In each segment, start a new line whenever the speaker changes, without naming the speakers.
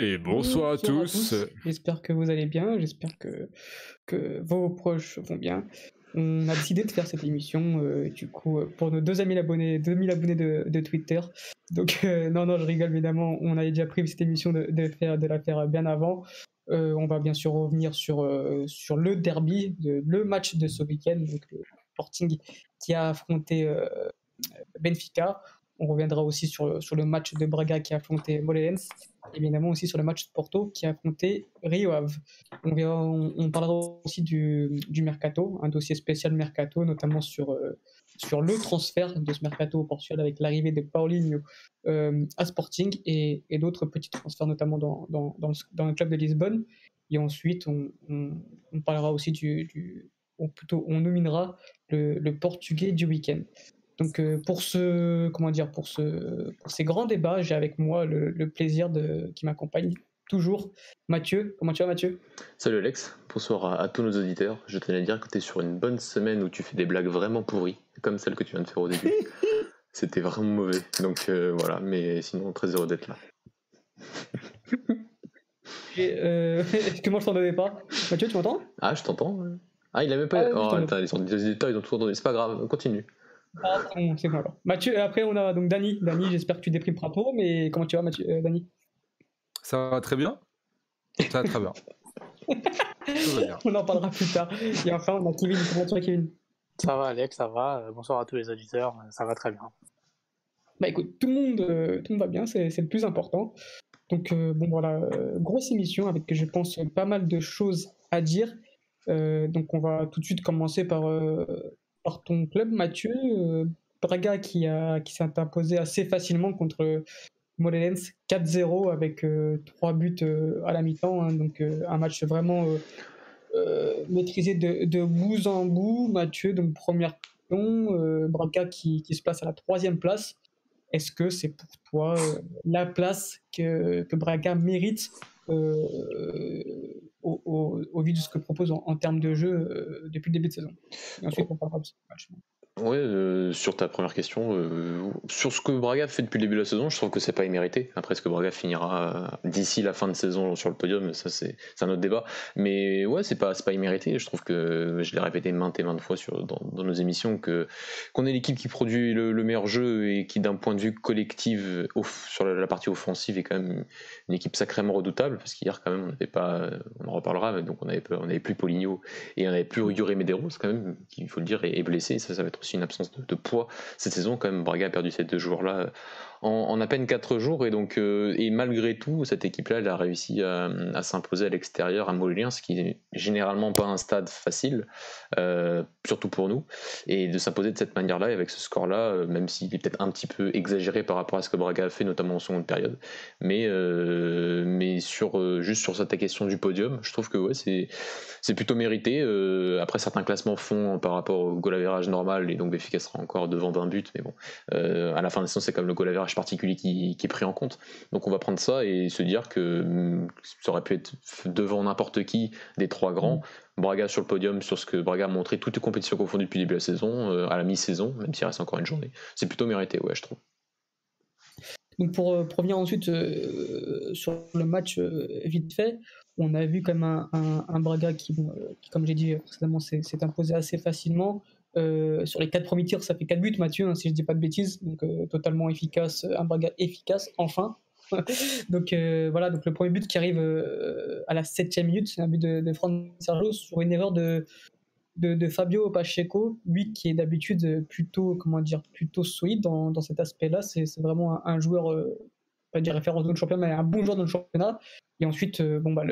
Et bonsoir à
Bonsoir à
tous.
tous, j'espère que vous allez bien, j'espère que vos proches vont bien. On a décidé de faire cette émission, du coup, pour nos 2000 abonnés, 2000 abonnés de Twitter. Donc, non, je rigole, évidemment, on avait déjà prévu cette émission de la faire bien avant. On va bien sûr revenir sur le derby, le match de ce week-end, donc le Sporting qui a affronté Benfica. On reviendra aussi sur le match de Braga qui a affronté Moreirense, et évidemment aussi sur le match de Porto qui a affronté Rio Ave. On parlera aussi du mercato, un dossier spécial mercato, notamment sur le transfert de ce mercato au Portugal avec l'arrivée de Paulinho à Sporting et d'autres petits transferts, notamment dans le club de Lisbonne. Et ensuite, on parlera aussi ou plutôt on nominera le Portugais du week-end. Donc pour ces grands débats, j'ai avec moi le plaisir qui m'accompagne toujours, Mathieu. Comment tu vas, Mathieu?
Salut Alex, bonsoir à tous nos auditeurs. Je tenais à dire que tu es sur une bonne semaine où tu fais des blagues vraiment pourries, comme celle que tu viens de faire au début. C'était vraiment mauvais, donc voilà, mais sinon très heureux d'être là.
Est-ce que moi je t'entendais pas? Mathieu, tu m'entends?
Ah, je t'entends. Ah, il a même pas.
Ah, oui,
Oh, attends, les auditeurs, ils ont tout entendu, c'est pas grave, continue.
Ah, c'est bon alors. Mathieu, et après on a donc Dany. Dany, j'espère que tu déprimes pas trop, mais comment tu vas, Mathieu, Dany?
Ça va très bien. Ça va très bien. Tout va bien.
On en parlera plus tard. Et enfin, on a Kevin. Comment tu vas, Kevin?
Ça va Alex, ça va. Bonsoir à tous les auditeurs, ça va très bien.
Bah écoute, tout le monde va bien, c'est le plus important. Donc bon voilà, grosse émission avec, je pense, pas mal de choses à dire. Donc on va tout de suite commencer par ton club, Mathieu. Braga qui s'est imposé assez facilement contre Moreirense 4-0 avec 3 buts à la mi-temps, hein. Donc un match vraiment maîtrisé de bout en bout. Mathieu, donc première question, Braga qui se place à la 3e place. Est-ce que c'est pour toi la place que Braga mérite au vu de ce que propose en termes de jeu depuis le début de saison? Et ensuite, on parlera de ce match.
Ouais, sur ta première question, sur ce que Braga fait depuis le début de la saison, je trouve que c'est pas immérité. Après, est-ce que Braga finira d'ici la fin de saison sur le podium, ça c'est un autre débat. Mais ouais, c'est pas immérité. Je trouve que je l'ai répété maintes et maintes fois dans nos émissions qu'on est l'équipe qui produit le meilleur jeu et qui, d'un point de vue collectif, sur la partie offensive, est quand même une équipe sacrément redoutable. Parce qu'hier, quand même, on n'avait pas, on en reparlera, mais donc on avait plus Paulinho et on avait plus Yuri Medeiros, quand même, qu'il faut le dire, est blessé. Ça va être aussi une absence de poids cette saison. Quand même, Braga a perdu ces 2 joueurs-là en à peine 4 jours, et donc et malgré tout, cette équipe-là, elle a réussi à s'imposer à l'extérieur à Moreirense, ce qui est généralement pas un stade facile, surtout pour nous, et de s'imposer de cette manière-là avec ce score-là, même s'il est peut-être un petit peu exagéré par rapport à ce que Braga a fait, notamment en seconde période, mais juste sur cette question du podium, je trouve que ouais, c'est plutôt mérité. Après, certains classements font par rapport au goal average normal, et donc Benfica sera encore devant 20 buts, mais bon, à la fin de la saison, c'est comme le goal average particulier qui est pris en compte. Donc on va prendre ça et se dire que ça aurait pu être devant n'importe qui des 3 grands. Braga sur le podium, sur ce que Braga a montré, toutes les compétitions confondues depuis le début de la saison, à la mi-saison, même s'il reste encore une journée. C'est plutôt mérité, ouais, je trouve.
Donc pour revenir ensuite sur le match vite fait, on a vu comme un Braga qui, comme j'ai dit précédemment, s'est imposé assez facilement. Sur les 4 premiers tirs, ça fait 4 buts, Mathieu, hein, si je dis pas de bêtises, donc totalement efficace, un Braga efficace, enfin. Donc voilà, donc le premier but qui arrive à la 7e minute, c'est un but de Fran Sergio sur une erreur de Fabio Pacheco, lui qui est d'habitude plutôt solide dans cet aspect-là. C'est vraiment un joueur, pas dire référence dans le championnat, mais un bon joueur dans le championnat. Et ensuite,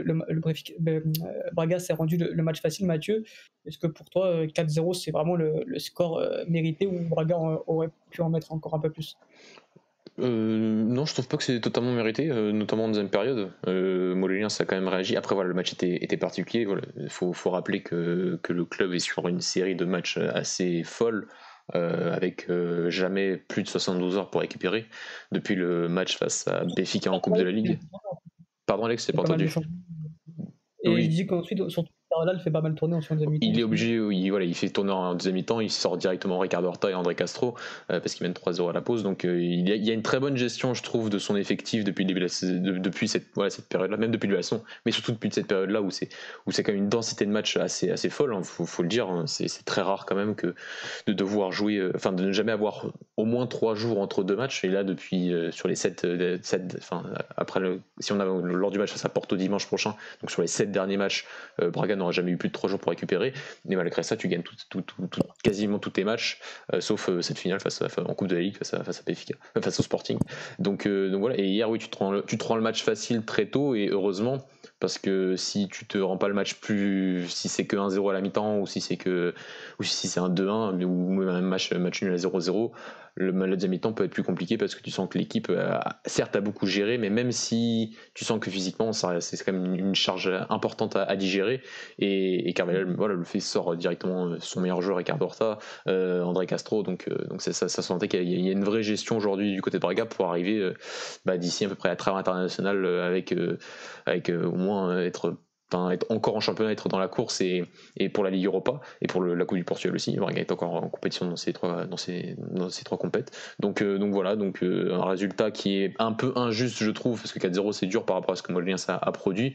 Braga s'est rendu le match facile, Mathieu. Est-ce que pour toi, 4-0, c'est vraiment le score mérité, ou Braga aurait pu en mettre encore un peu plus?
Non, je trouve pas que c'est totalement mérité, notamment en deuxième période. Moreirense a quand même réagi. Après, voilà, le match était particulier. Voilà. Il faut rappeler que le club est sur une série de matchs assez folle, avec jamais plus de 72 heures pour récupérer, depuis le match face à Benfica en Coupe de la Ligue. Pardon Alex, c'est pas entendu.
Et
Oui.
je dis qu'ensuite, surtout Là, il fait pas mal tourner en deuxième mi-temps.
Il est obligé, il fait tourner en deuxième mi-temps, il sort directement Ricardo Horta et André Castro parce qu'il mène 3-0 à la pause. Donc il y a une très bonne gestion, je trouve, de son effectif depuis le début de la saison, depuis cette période-là, même depuis le début de la saison, mais surtout depuis cette période-là où c'est quand même une densité de match assez folle. Hein, faut le dire, hein, c'est très rare quand même que de devoir jouer, de ne jamais avoir au moins 3 jours entre 2 matchs. Et là, depuis sur les 7 si on a lors du match face à Porto dimanche prochain, donc sur les 7 derniers matchs, Braga n'aura jamais eu plus de 3 jours pour récupérer, mais malgré ça tu gagnes quasiment tous tes matchs, sauf cette finale en Coupe de la Ligue face à Benfica, face au Sporting. Donc voilà, et hier tu te rends le match facile très tôt, et heureusement, parce que si tu te rends pas le match si c'est que 1-0 à la mi-temps, ou si c'est un 2-1, ou même un match nul à 0-0, le deuxième mi-temps peut être plus compliqué, parce que tu sens que l'équipe certes a beaucoup géré, mais même si tu sens que physiquement c'est quand même une charge importante à digérer, et Carvalhal le fait, sort directement son meilleur joueur, Ricardo Horta, André Castro, donc ça sentait qu'il y a une vraie gestion aujourd'hui du côté de Braga pour arriver d'ici à peu près à la trêve internationale avec au moins être encore en championnat, être dans la course, et pour la Ligue Europa et pour la Coupe du Portugal aussi. Braga est encore en compétition dans ces trois compètes. Donc voilà, un résultat qui est un peu injuste, je trouve, parce que 4-0 c'est dur par rapport à ce que Moldliens a produit,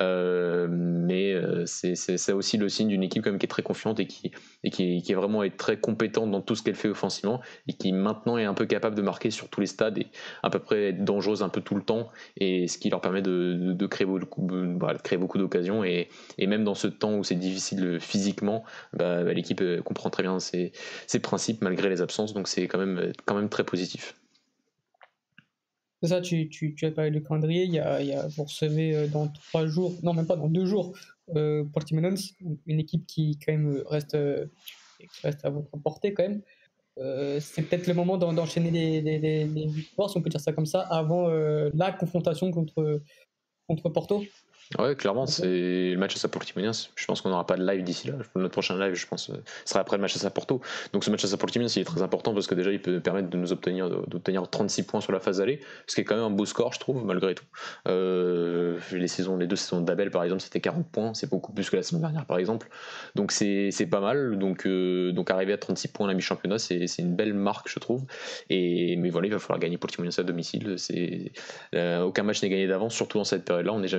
mais c'est aussi le signe d'une équipe quand même qui est très confiante, et qui est vraiment très compétente dans tout ce qu'elle fait offensivement, et qui maintenant est un peu capable de marquer sur tous les stades, et à peu près être dangereuse un peu tout le temps, et ce qui leur permet de créer beaucoup d'occasions, et même dans ce temps où c'est difficile physiquement, l'équipe comprend très bien ses principes malgré les absences, donc c'est quand même très positif.
C'est ça, tu as parlé du calendrier, vous recevez dans 3 jours, non même pas, dans 2 jours, Portimonense, une équipe qui quand même reste à votre portée quand même. C'est peut-être le moment d'enchaîner les victoires, si on peut dire ça comme ça, avant la confrontation contre Porto.
Ouais, clairement, c'est le match à Portimonense. Je pense qu'on n'aura pas de live d'ici là. Notre prochain live, je pense, sera après le match à Porto. Donc ce match à Portimonense, il est très important, parce que déjà, il peut permettre de nous d'obtenir 36 points sur la phase aller, ce qui est quand même un beau score, je trouve, malgré tout. Les 2 saisons d'Abel, par exemple, c'était 40 points. C'est beaucoup plus que la saison dernière, par exemple. Donc c'est pas mal. Donc arriver à 36 points à la mi-championnat, c'est une belle marque, je trouve. Mais voilà, il va falloir gagner Portimonense à domicile. Aucun match n'est gagné d'avance, surtout dans cette période-là. On n'est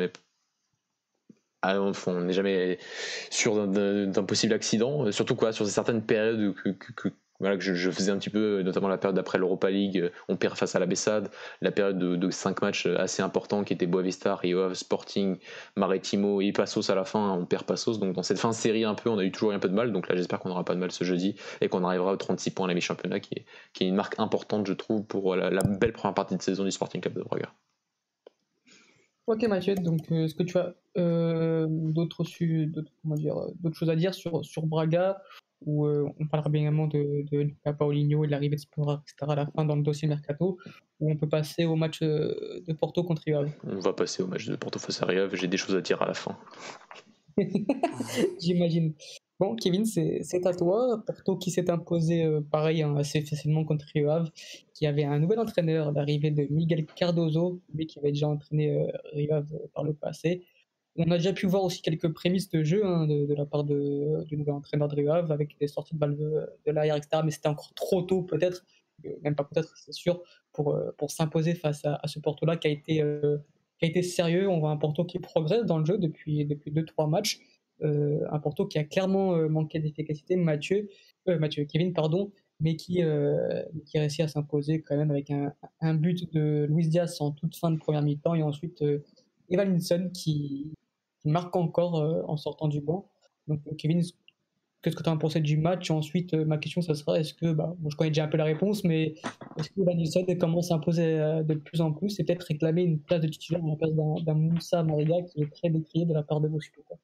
jamais sûr d'un possible accident, surtout sur certaines périodes que je faisais un petit peu, notamment la période d'après l'Europa League, on perd face à la Bessade, la période de 5 matchs assez importants qui étaient Boavista, Rio, Sporting, Maritimo et Passos à la fin, on perd Passos. Donc dans cette fin de série un peu, on a eu toujours un peu de mal, donc là j'espère qu'on n'aura pas de mal ce jeudi, et qu'on arrivera aux 36 points à la mi-championnat, qui est une marque importante, je trouve, pour la belle première partie de saison du Sporting Club de Braga.
Ok Mathieu, donc est-ce que tu as d'autres choses à dire sur Braga, où on parlera bien également de Luca Paulinho et de l'arrivée de Spora, etc. à la fin dans le dossier Mercato, où on peut passer au match de Porto contre Rio Ave.
On va passer au match de Porto face à Rio Ave, j'ai des choses à dire à la fin.
J'imagine. Bon, Kevin, c'est à toi. Porto qui s'est imposé pareil, assez facilement contre Rio Ave, qui avait un nouvel entraîneur, l'arrivée de Miguel Cardoso, lui qui avait déjà entraîné Rio Ave par le passé. On a déjà pu voir aussi quelques prémices de jeu de la part du nouvel entraîneur de Rio Ave, avec des sorties de balles de l'arrière, etc. Mais c'était encore trop tôt, peut-être, même pas peut-être, c'est sûr, pour s'imposer face à ce Porto-là qui a été sérieux. On voit un Porto qui progresse dans le jeu depuis 2-3 matchs. Un Porto qui a clairement manqué d'efficacité, Kevin, pardon, mais qui réussit à s'imposer quand même avec un but de Luis Diaz en toute fin de première mi-temps, et ensuite Evalinson qui marque encore en sortant du banc. Donc Kevin, qu'est-ce que tu as pensé du match? Ensuite, ma question, ça sera, est-ce que, je connais déjà un peu la réponse, mais est-ce que Evalinson commence à s'imposer de plus en plus, et peut-être réclamer une place de titulaire à la place d'un Moussa Mariga qui est très décrié de la part de vos supporters?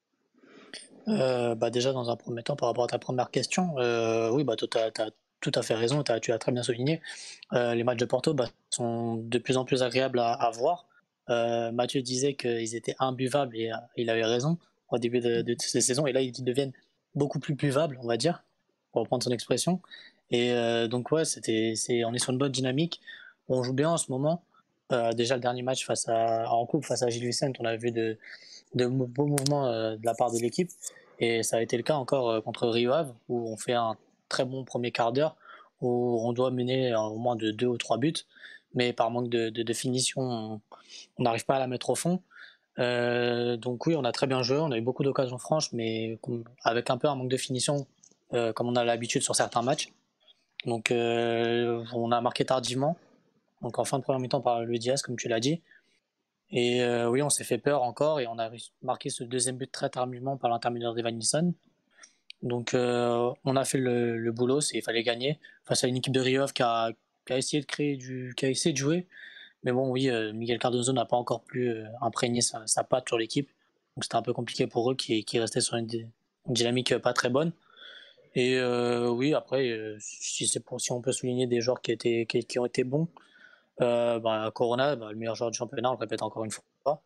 Déjà, dans un premier temps, par rapport à ta première question, oui, tu as tout à fait raison, tu as très bien souligné. Les matchs de Porto sont de plus en plus agréables à voir. Mathieu disait qu'ils étaient imbuvables, et il avait raison au début de ces saisons, et là ils deviennent beaucoup plus buvables, on va dire, pour reprendre son expression. Et donc ouais, on est sur une bonne dynamique, on joue bien en ce moment. Déjà le dernier match en coupe face à Gil Vicente, on a vu de beaux mouvements de la part de l'équipe. Et ça a été le cas encore contre Rio Ave, où on fait un très bon premier quart d'heure, où on doit mener au moins de 2 ou 3 buts, mais par manque de finition, on n'arrive pas à la mettre au fond. Donc oui, on a très bien joué, on a eu beaucoup d'occasions franches, mais avec un peu un manque de finition, comme on a l'habitude sur certains matchs. Donc on a marqué tardivement, donc en fin de première mi-temps par Luis Diaz, comme tu l'as dit. Et oui, on s'est fait peur encore, et on a marqué ce deuxième but très tardivement par l'intermédiaire d'Evanilson. Donc on a fait le boulot, il fallait gagner face à une équipe de Rio Ave qui a essayé de qui a essayé de jouer. Mais bon, oui, Miguel Cardozo n'a pas encore pu imprégner sa patte sur l'équipe. Donc c'était un peu compliqué pour eux qui restaient sur une dynamique pas très bonne. Et oui, après, si on peut souligner des joueurs qui ont été bons, Corona, le meilleur joueur du championnat, on le répète encore une fois.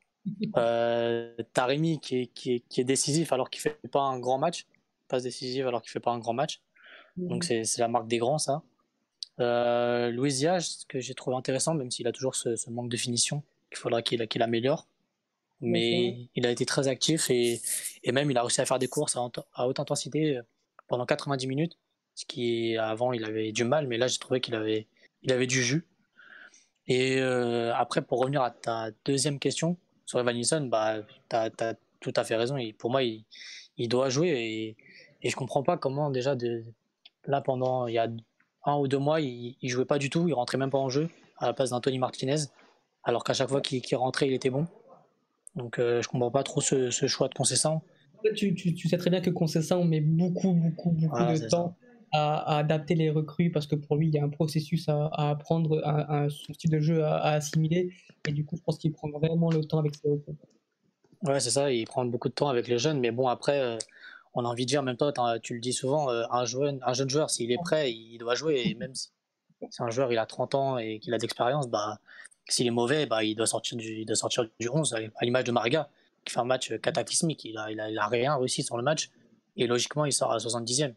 Taremi qui est décisif alors qu'il fait pas un grand match. Passe décisive alors qu'il fait pas un grand match. Donc c'est la marque des grands, ça. Luis Diaz, que j'ai trouvé intéressant, même s'il a toujours ce manque de finition, qu'il faudra qu'il améliore. Mais il a été très actif, et même il a réussi à faire des courses à haute intensité pendant 90 minutes. Ce qui, avant, il avait du mal, mais là, j'ai trouvé qu'il avait du jus. Et après, pour revenir à ta deuxième question sur Evanilson, t'as tout à fait raison. Pour moi, il doit jouer, et je comprends pas comment déjà là, pendant il y a 1 ou 2 mois, il jouait pas du tout, il rentrait même pas en jeu à la place d'Anthony Martinez, alors qu'à chaque fois qu'il rentrait, il était bon. Donc je comprends pas trop ce choix de Conceição.
Tu sais très bien que Conceição met beaucoup de temps à adapter les recrues, parce que pour lui, il y a un processus à apprendre, son style de jeu à assimiler, et du coup, je pense qu'il prend vraiment le temps avec ses recrues.
Ouais, c'est ça, il prend beaucoup de temps avec les jeunes, mais bon, après, on a envie de dire, même toi, tu le dis souvent, un jeune joueur, s'il est prêt, il doit jouer, et même si un joueur il a 30 ans et qu'il a d'expérience, s'il est mauvais, il doit sortir du 11, à l'image de Marga, qui fait un match cataclysmique. Il a rien réussi sur le match, et logiquement, il sort à 70e.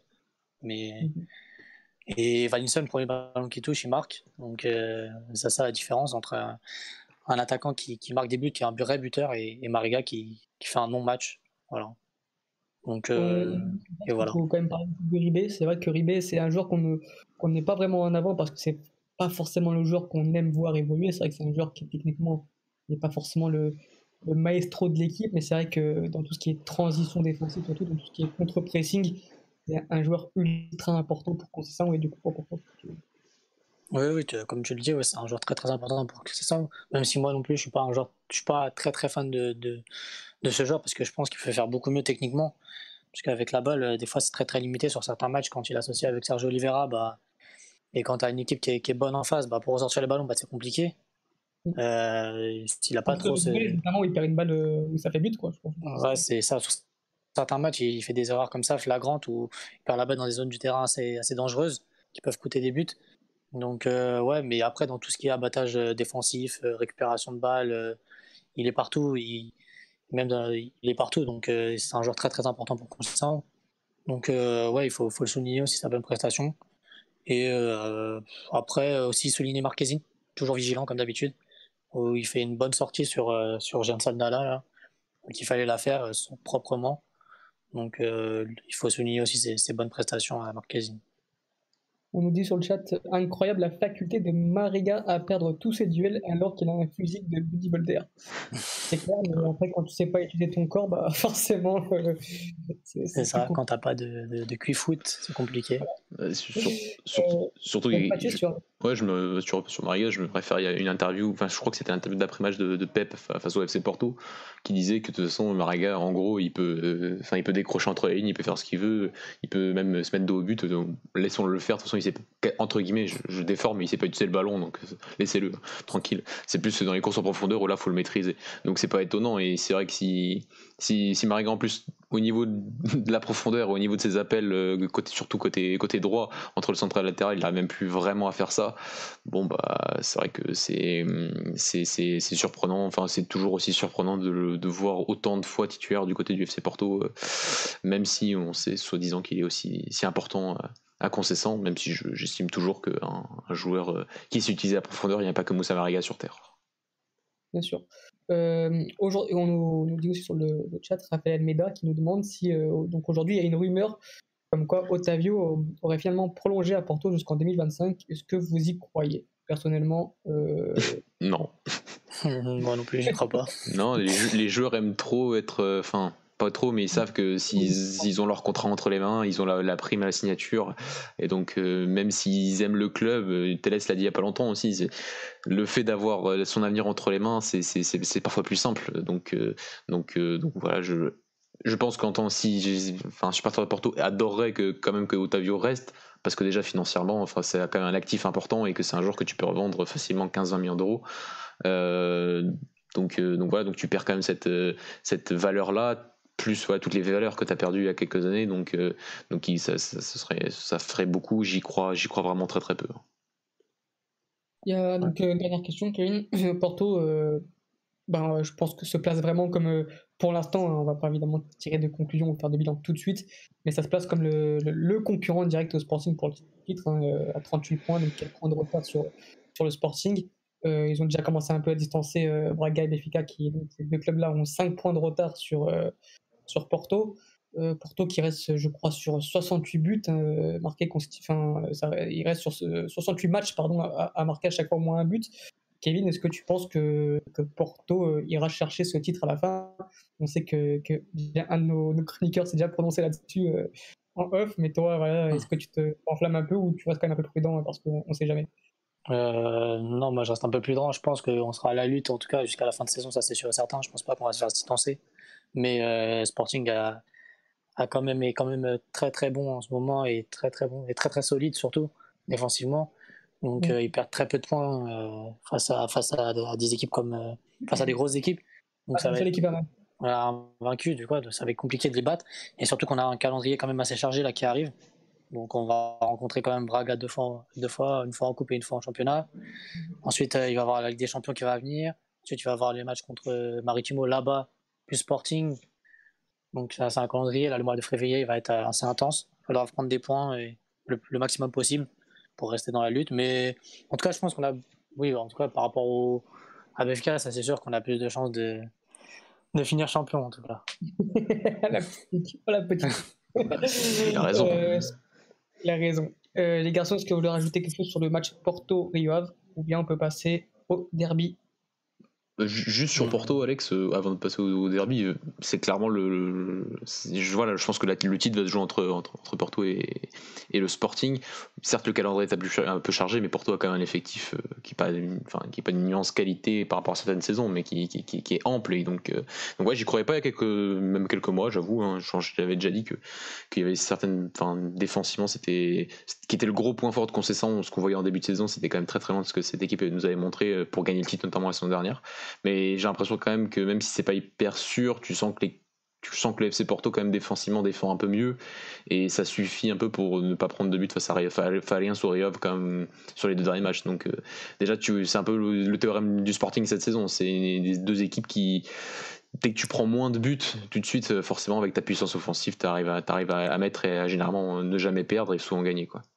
Et Valinson, le premier ballon qui touche, il marque. Donc, c'est ça la différence entre un attaquant qui marque des buts, qui est un vrai buteur, et Marga qui fait un non-match. Voilà. Donc, et voilà.
Il faut quand même parler de Ribé. C'est vrai que Ribé, c'est un joueur qu'on n'est pas vraiment en avant, parce que c'est pas forcément le joueur qu'on aime voir évoluer. C'est vrai que c'est un joueur qui techniquement n'est pas forcément le maestro de l'équipe, mais c'est vrai que dans tout ce qui est transition défensive, surtout dans tout ce qui est contre-pressing, c'est un joueur ultra important pour Conceição, et du coup important.
Oui, comme tu le dis, c'est un joueur très très important pour Conceição. Même si moi non plus, je suis pas très très fan de ce joueur, parce que je pense qu'il peut faire beaucoup mieux techniquement. Parce qu'avec la balle, des fois, c'est très très limité sur certains matchs quand il est associé avec Sergio Oliveira. Et quand tu as une équipe qui est bonne en face, pour ressortir les ballons, c'est compliqué. S'il a pas trop.
Notamment, il perd une balle où ça fait but, quoi, je pense.
Ouais, c'est ça. Sur certains matchs, il fait des erreurs comme ça, flagrantes, où il perd la balle dans des zones du terrain assez dangereuses, qui peuvent coûter des buts. Donc, ouais, mais après, dans tout ce qui est abattage défensif, récupération de balles, il est partout. Il est partout. Donc, c'est un joueur très très important pour Conceição. Donc, ouais, il faut le souligner aussi, sa bonne prestation. Et après, aussi souligner Marquezine, toujours vigilant comme d'habitude, où il fait une bonne sortie sur Jean Saldana, là. Donc il fallait la faire proprement. Donc il faut souligner aussi ses bonnes prestations à Marquezine.
On nous dit sur le chat, incroyable la faculté de Mariga à perdre tous ses duels alors qu'il a un physique de bodybuilder. C'est clair, mais après, quand tu sais pas utiliser ton corps, forcément.
C'est ça, quand t'as pas de QI-foot, c'est compliqué.
Surtout, sur Mariga, je me préfère, il y a une interview, je crois que c'était une interview d'après-match de Pep face au FC Porto, qui disait que de toute façon, Mariga, en gros, il peut décrocher entre les lignes, il peut faire ce qu'il veut, il peut même se mettre dos au but, donc laissons-le le faire. De toute façon, il sait, entre guillemets, je déforme, mais il sait pas utiliser le ballon, donc laissez-le tranquille. C'est plus dans les courses en profondeur où là, faut le maîtriser. Donc c'est pas étonnant, et c'est vrai que si Mariga, en plus, au niveau de la profondeur, au niveau de ses appels, surtout côté droit, entre le central et le latéral, il n'arrive même plus vraiment à faire ça. Bon, c'est vrai que c'est surprenant. C'est toujours aussi surprenant de voir autant de fois titulaire du côté du FC Porto, même si on sait soi-disant qu'il est aussi si important à Conceição, même si j'estime toujours qu'un joueur qui s'utilise à profondeur, il n'y a pas que Moussa Mariga sur terre.
Bien sûr. Aujourd'hui, on nous dit aussi sur le chat, Raphaël Almeida qui nous demande si donc aujourd'hui il y a une rumeur comme quoi Otavio aurait finalement prolongé à Porto jusqu'en 2025. Est-ce que vous y croyez? Personnellement,
Non.
Moi non plus, j'y crois pas.
Non, les joueurs aiment trop être. Enfin, pas trop, mais ils savent que s'ils ont leur contrat entre les mains, ils ont la prime à la signature. Et donc, même s'ils aiment le club, Telles l'a dit il y a pas longtemps aussi, le fait d'avoir son avenir entre les mains, c'est parfois plus simple. Donc voilà, je pense qu'en tant supporter de Porto adorerait quand même que Otavio reste, parce que déjà financièrement, enfin, c'est quand même un actif important et que c'est un joueur que tu peux revendre facilement 15-20 millions d'euros. Donc voilà, donc tu perds quand même cette valeur-là, plus toutes les valeurs que tu as perdues il y a quelques années. Donc ça ferait beaucoup, j'y crois vraiment très très peu.
il y a donc une dernière question, Kevin. Porto, je pense que se place vraiment comme, pour l'instant, on va pas évidemment tirer de conclusion ou faire de bilan tout de suite, mais ça se place comme le concurrent direct au Sporting pour le titre, à 38 points, donc 4 points de retard sur le Sporting. Ils ont déjà commencé un peu à distancer Braga et Benfica, ces deux clubs-là ont 5 points de retard sur Porto. Porto qui reste, je crois, sur 68 buts marqués, il reste sur 68 matchs à marquer à chaque fois au moins un but. Kevin, est-ce que tu penses que Porto ira chercher ce titre à la fin? On sait que un de nos chroniqueurs s'est déjà prononcé là-dessus en off, mais toi, voilà, est-ce que tu te enflammes un peu ou tu restes quand même un peu prudent parce qu'on ne sait jamais?
Non, moi je reste un peu plus prudent. Je pense qu'on sera à la lutte, en tout cas jusqu'à la fin de saison, ça c'est sûr et certain. Je pense pas qu'on va se faire distancer. Mais Sporting est quand même très très bon en ce moment et très très bon et très très solide surtout défensivement. Donc ils perdent très peu de points face à des équipes face à des grosses équipes. Donc ça va être vaincu, du coup, ça va être compliqué de les battre. Et surtout qu'on a un calendrier quand même assez chargé là qui arrive. Donc on va rencontrer quand même Braga deux fois, une fois en coupe et une fois en championnat. Ensuite il va y avoir la Ligue des Champions qui va venir. Ensuite il va y avoir les matchs contre Maritimo là-bas, plus Sporting. Donc c'est un calendrier, là le mois de février il va être assez intense. Il va falloir prendre des points et le maximum possible pour rester dans la lutte. Mais en tout cas je pense en tout cas par rapport à BFK, ça c'est sûr qu'on a plus de chances de finir champion en tout cas.
la petite.
Il a raison.
Il a raison. Les garçons, est-ce que vous voulez rajouter quelque chose sur le match Porto-Rio Ave ou bien on peut passer au derby?
Juste sur Porto, Alex, avant de passer au derby, c'est clairement je pense que le titre va se jouer entre Porto et le Sporting. Certes, le calendrier est un peu chargé, mais Porto a quand même un effectif qui n'est pas une nuance qualité par rapport à certaines saisons, mais qui est ample. Et donc ouais, j'y croyais pas il y a même quelques mois, j'avoue. J'avais déjà dit qu'il y avait certaines, défensivement, qui était le gros point fort de Conceição. Ce qu'on voyait en début de saison, c'était quand même très très loin de ce que cette équipe nous avait montré pour gagner le titre, notamment la saison dernière. Mais j'ai l'impression quand même que même si c'est pas hyper sûr, tu sens que le FC Porto quand même défensivement défend un peu mieux et ça suffit un peu pour ne pas prendre de but face à Alliance ou Rio quand même sur les deux derniers matchs. Donc déjà c'est un peu le théorème du Sporting cette saison, c'est les deux équipes qui, dès que tu prends moins de buts tout de suite, forcément avec ta puissance offensive t'arrives à mettre et à généralement ne jamais perdre et souvent gagner quoi.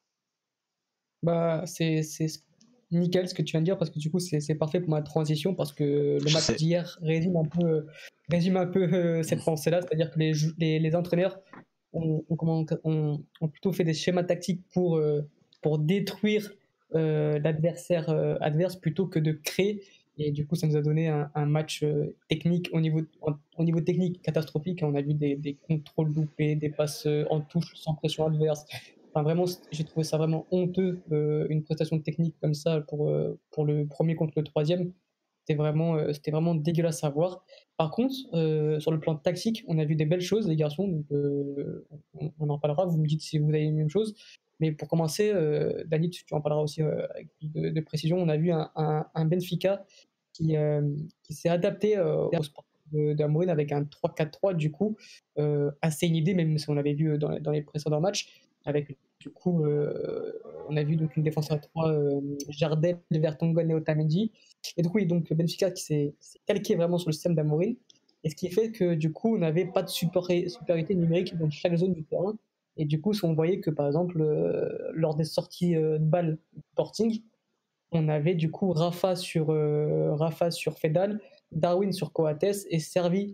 C'est nickel ce que tu viens de dire parce que du coup c'est parfait pour ma transition parce que le match d'hier résume un peu cette pensée-là, c'est-à-dire que les entraîneurs ont plutôt fait des schémas tactiques pour détruire l'adversaire adverse plutôt que de créer, et du coup ça nous a donné un match technique au niveau technique catastrophique. On a vu des contrôles loupés, des passes en touche sans pression adverse. Enfin, vraiment, j'ai trouvé ça vraiment honteux, une prestation technique comme ça pour le premier contre le troisième. C'était vraiment dégueulasse à voir. Par contre, sur le plan tactique, on a vu des belles choses, les garçons. Donc, on en parlera. Vous me dites si vous avez les mêmes choses. Mais pour commencer, Dani, tu en parleras aussi avec plus de précision. On a vu un Benfica qui s'est adapté au sport d'Amorim avec un 3-4-3, du coup, assez inhibé, même si on l'avait vu dans les précédents matchs. Avec, du coup, on a vu donc une défense à 3, Jardel, Vertonghen et Otamendi. Et du coup, donc Benfica qui s'est calqué vraiment sur le système d'Amorim. Et ce qui fait que du coup, on n'avait pas de supériorité numérique dans chaque zone du terrain. Et du coup, on voyait que par exemple, lors des sorties de balles Sporting, on avait du coup Rafa sur Fedal, Darwin sur Coates et Servi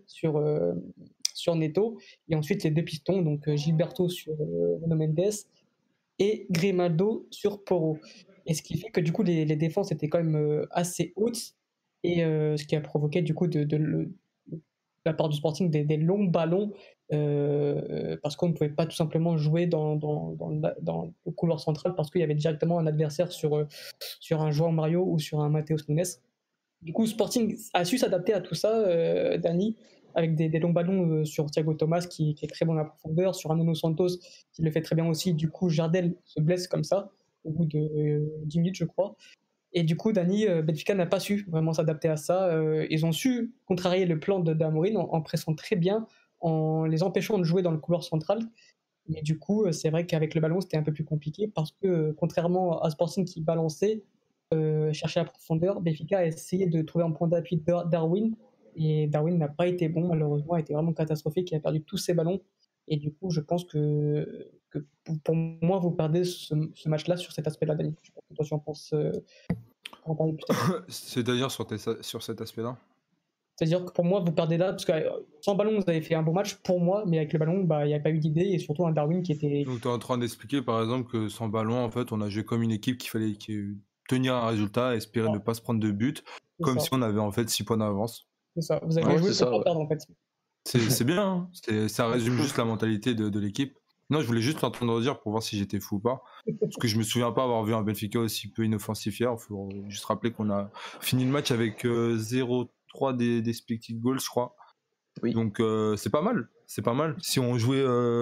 sur Neto. Et ensuite, les deux pistons, donc Gilberto sur Nuno Mendes et Grimaldo sur Porro. Et ce qui fait que du coup, les défenses étaient quand même assez hautes. Et ce qui a provoqué du coup de la part du Sporting des longs ballons parce qu'on ne pouvait pas tout simplement jouer dans le couloir central parce qu'il y avait directement un adversaire sur un João Mario ou sur un Matheus Nunes. Du coup, Sporting a su s'adapter à tout ça, Dani, avec des longs ballons sur Thiago Thomas qui est très bon à la profondeur, sur un Nuno Santos qui le fait très bien aussi. Du coup, Jardel se blesse comme ça au bout de 10 minutes, je crois. Et du coup, Dani, Benfica n'a pas su vraiment s'adapter à ça. Ils ont su contrarier le plan d'Amorim en pressant très bien, en les empêchant de jouer dans le couloir central. Mais du coup, c'est vrai qu'avec le ballon, c'était un peu plus compliqué parce que, contrairement à Sporting qui balançait, cherchait la profondeur, Benfica a essayé de trouver un point d'appui de Darwin. Et Darwin n'a pas été bon, malheureusement, a été vraiment catastrophique. Il a perdu tous ses ballons. Et du coup, je pense que pour moi, vous perdez ce match-là sur cet aspect-là, Dani. Je sais pas ce que toi tu en penses. On en parle plus tard.
C'est-à-dire sur cet aspect-là.
C'est-à-dire que pour moi, vous perdez là, parce que sans ballon, vous avez fait un bon match pour moi, mais avec le ballon, bah, il n'y a pas eu d'idée, et surtout un Darwin qui était.
Donc tu es en train d'expliquer par exemple que sans ballon, en fait, on a joué comme une équipe qu'il fallait tenir un résultat, espérer ne pas se prendre de but, comme si on avait en fait 6 points d'avance.
C'est ça, vous avez
Ouais,
joué
c'est
pour
ça,
pas perdre en fait.
C'est bien, hein. Ça résume juste la mentalité de l'équipe. Non, je voulais juste l'entendre dire pour voir si j'étais fou ou pas. Parce que je me souviens pas avoir vu un Benfica aussi peu inoffensif hier. Il faut juste rappeler qu'on a fini le match avec 0-3 des expected goals, je crois.
Oui.
Donc c'est pas mal. C'est pas mal. Si on jouait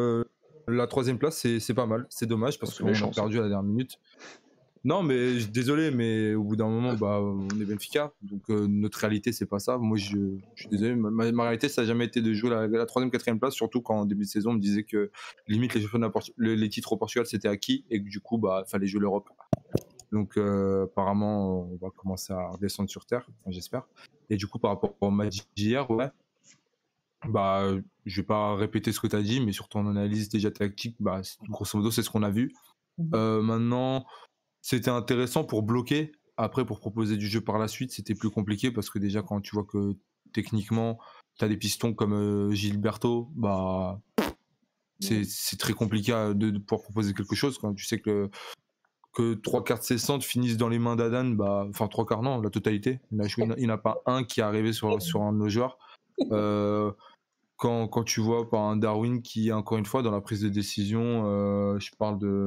la 3e place, c'est pas mal. C'est dommage parce qu'on a perdu à la dernière minute. Non, mais désolé, mais au bout d'un moment, bah, on est Benfica. Donc notre réalité, c'est pas ça. Moi, je suis désolé. Ma réalité, ça n'a jamais été de jouer la 3e, 4e place. Surtout quand en début de saison, on me disait que limite les titres au Portugal, c'était acquis et que du coup, bah, fallait jouer l'Europe. Donc apparemment, on va commencer à redescendre sur terre, enfin, j'espère. Et du coup, par rapport au match d'hier, ouais. Bah, je vais pas répéter ce que tu as dit, mais surtout en analyse déjà tactique, bah, grosso modo, c'est ce qu'on a vu. Maintenant, c'était intéressant pour bloquer. Après, pour proposer du jeu par la suite, c'était plus compliqué parce que déjà, quand tu vois que techniquement, tu as des pistons comme Gilberto, bah, c'est très compliqué de pouvoir proposer quelque chose. Quand tu sais que 3/4 de ses centres finissent dans les mains d'Adan, bah, enfin 3/4 non, la totalité. Il n'y en a pas un qui est arrivé sur un de nos joueurs. Quand tu vois par un Darwin qui, encore une fois, dans la prise de décision, je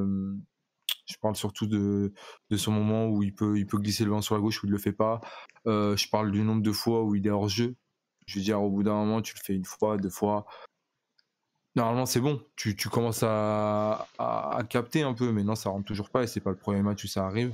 parle surtout de ce moment où il peut glisser le ballon sur la gauche où il le fait pas. Je parle du nombre de fois où il est hors jeu. Je veux dire, au bout d'un moment, tu le fais 1 fois, 2 fois. Normalement, c'est bon. Tu commences à capter un peu, mais non, ça rentre toujours pas et c'est pas le premier match où ça arrive.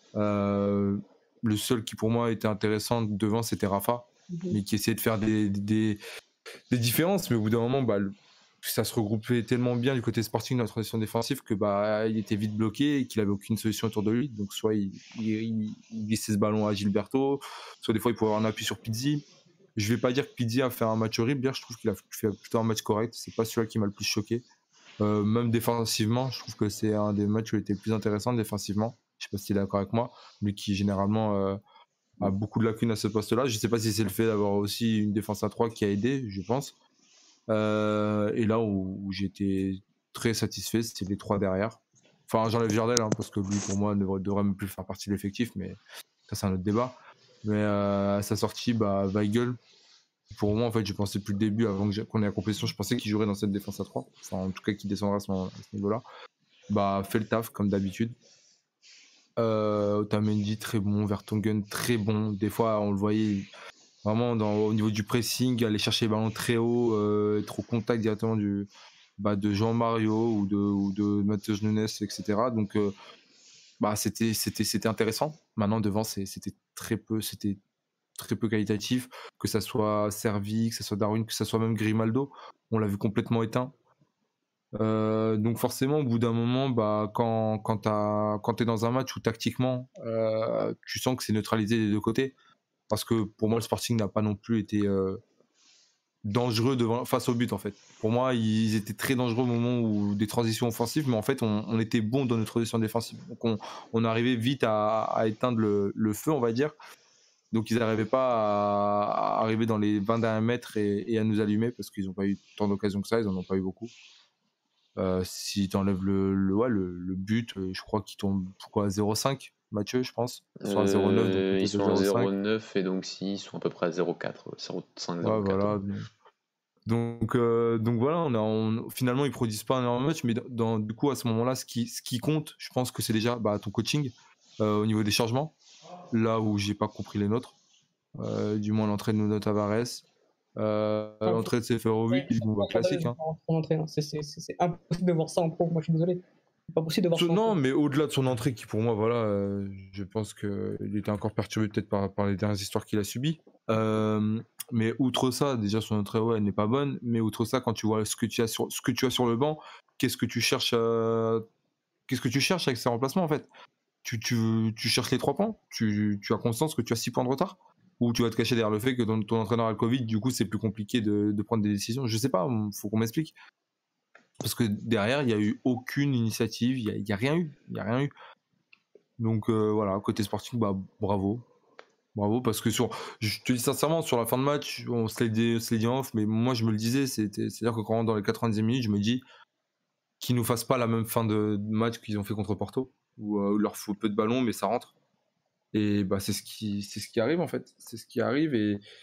Le seul qui, pour moi, était intéressant devant, c'était Rafa, mais qui essayait de faire des différences, mais au bout d'un moment, bah, ça se regroupait tellement bien du côté Sporting dans la transition défensive que bah, il était vite bloqué et qu'il avait aucune solution autour de lui. Donc soit il glissait ce ballon à Gilberto, soit des fois il pouvait avoir un appui sur Pizzi. Je vais pas dire que Pizzi a fait un match horrible, hier je trouve qu'il a fait plutôt un match correct. C'est pas celui qui m'a le plus choqué. Même défensivement, je trouve que c'est un des matchs où il était le plus intéressant défensivement. Je sais pas si tu es d'accord avec moi, lui qui généralement a beaucoup de lacunes à ce poste-là. Je sais pas si c'est le fait d'avoir aussi une défense à 3 qui a aidé, je pense. Et là où j'étais très satisfait, c'était les 3 derrière. Enfin, j'enlève Jardel hein, parce que lui, pour moi, ne devrait même plus faire partie de l'effectif, mais ça, c'est un autre débat. Mais à sa sortie, bah, Weigl, pour moi, en fait, j'ai pensé depuis le début, avant qu'on ait la compétition, je pensais qu'il jouerait dans cette défense à 3. Enfin, en tout cas, qu'il descendrait à ce niveau-là. Bah, fait le taf, comme d'habitude. Otamendi, très bon. Vertonghen, très bon. Des fois, on le voyait vraiment au niveau du pressing, aller chercher les ballons très haut, être au contact directement de João Mario ou de Matheus Nunes, etc. Donc, bah, c'était intéressant. Maintenant, devant, c'était très peu qualitatif, que ça soit Servi, que ça soit Darwin, que ça soit même Grimaldo. On l'a vu complètement éteint. Donc forcément, au bout d'un moment, bah, quand t'es dans un match où tactiquement, tu sens que c'est neutralisé des deux côtés. Parce que pour moi, le Sporting n'a pas non plus été dangereux face au but en fait. Pour moi, ils étaient très dangereux au moment où des transitions offensives, mais en fait, on était bon dans notre transition défensive. Donc on arrivait vite à éteindre le feu, on va dire. Donc ils n'arrivaient pas à arriver dans les 20 derniers mètres et à nous allumer parce qu'ils n'ont pas eu tant d'occasions que ça, ils n'en ont pas eu beaucoup. Si tu enlèves le but, je crois qu'il tombe à 0,5, Mathieu, je pense. Ils sont à 0,9, donc
Ils sont à
0,5.
0,9 et donc si, ils sont à peu près à 0,4, 0,5,
Ouais,
0,4.
voilà. Donc voilà, finalement, ils produisent pas un énorme match, mais du coup, à ce moment-là, ce qui compte, je pense que c'est déjà ton coaching au niveau des changements, là où j'ai pas compris les nôtres. Du moins, l'entrée de Nuno Tavares, l'entrée de Seferovic, classique. Hein.
C'est impossible de voir ça en pro, moi je suis désolé. C'est pas possible de voir ça en
Non,
pro.
mais au-delà de son entrée, qui pour moi, voilà, je pense qu'il était encore perturbé peut-être par les dernières histoires qu'il a subies. Mais outre ça, déjà son entrée, elle n'est pas bonne. Mais outre ça, quand tu vois ce que tu as sur le banc, qu'est-ce que tu cherches avec ces remplacements en fait? Tu cherches les 3 points? Tu as conscience que tu as 6 points de retard? Ou tu vas te cacher derrière le fait que ton entraîneur a le Covid, du coup c'est plus compliqué de prendre des décisions? Je sais pas, faut qu'on m'explique. Parce que derrière, il n'y a eu aucune initiative, il n'y a rien eu. Il y a rien eu. Donc voilà, côté sportif, bravo. Bravo, parce que je te dis sincèrement, sur la fin de match, on se l'est dit en off, mais moi je me le disais, c'est-à-dire que quand dans les 90 minutes, je me dis qu'ils nous fassent pas la même fin de match qu'ils ont fait contre Porto, où il leur faut peu de ballons, mais ça rentre. Et c'est ce qui arrive en fait. C'est ce qui arrive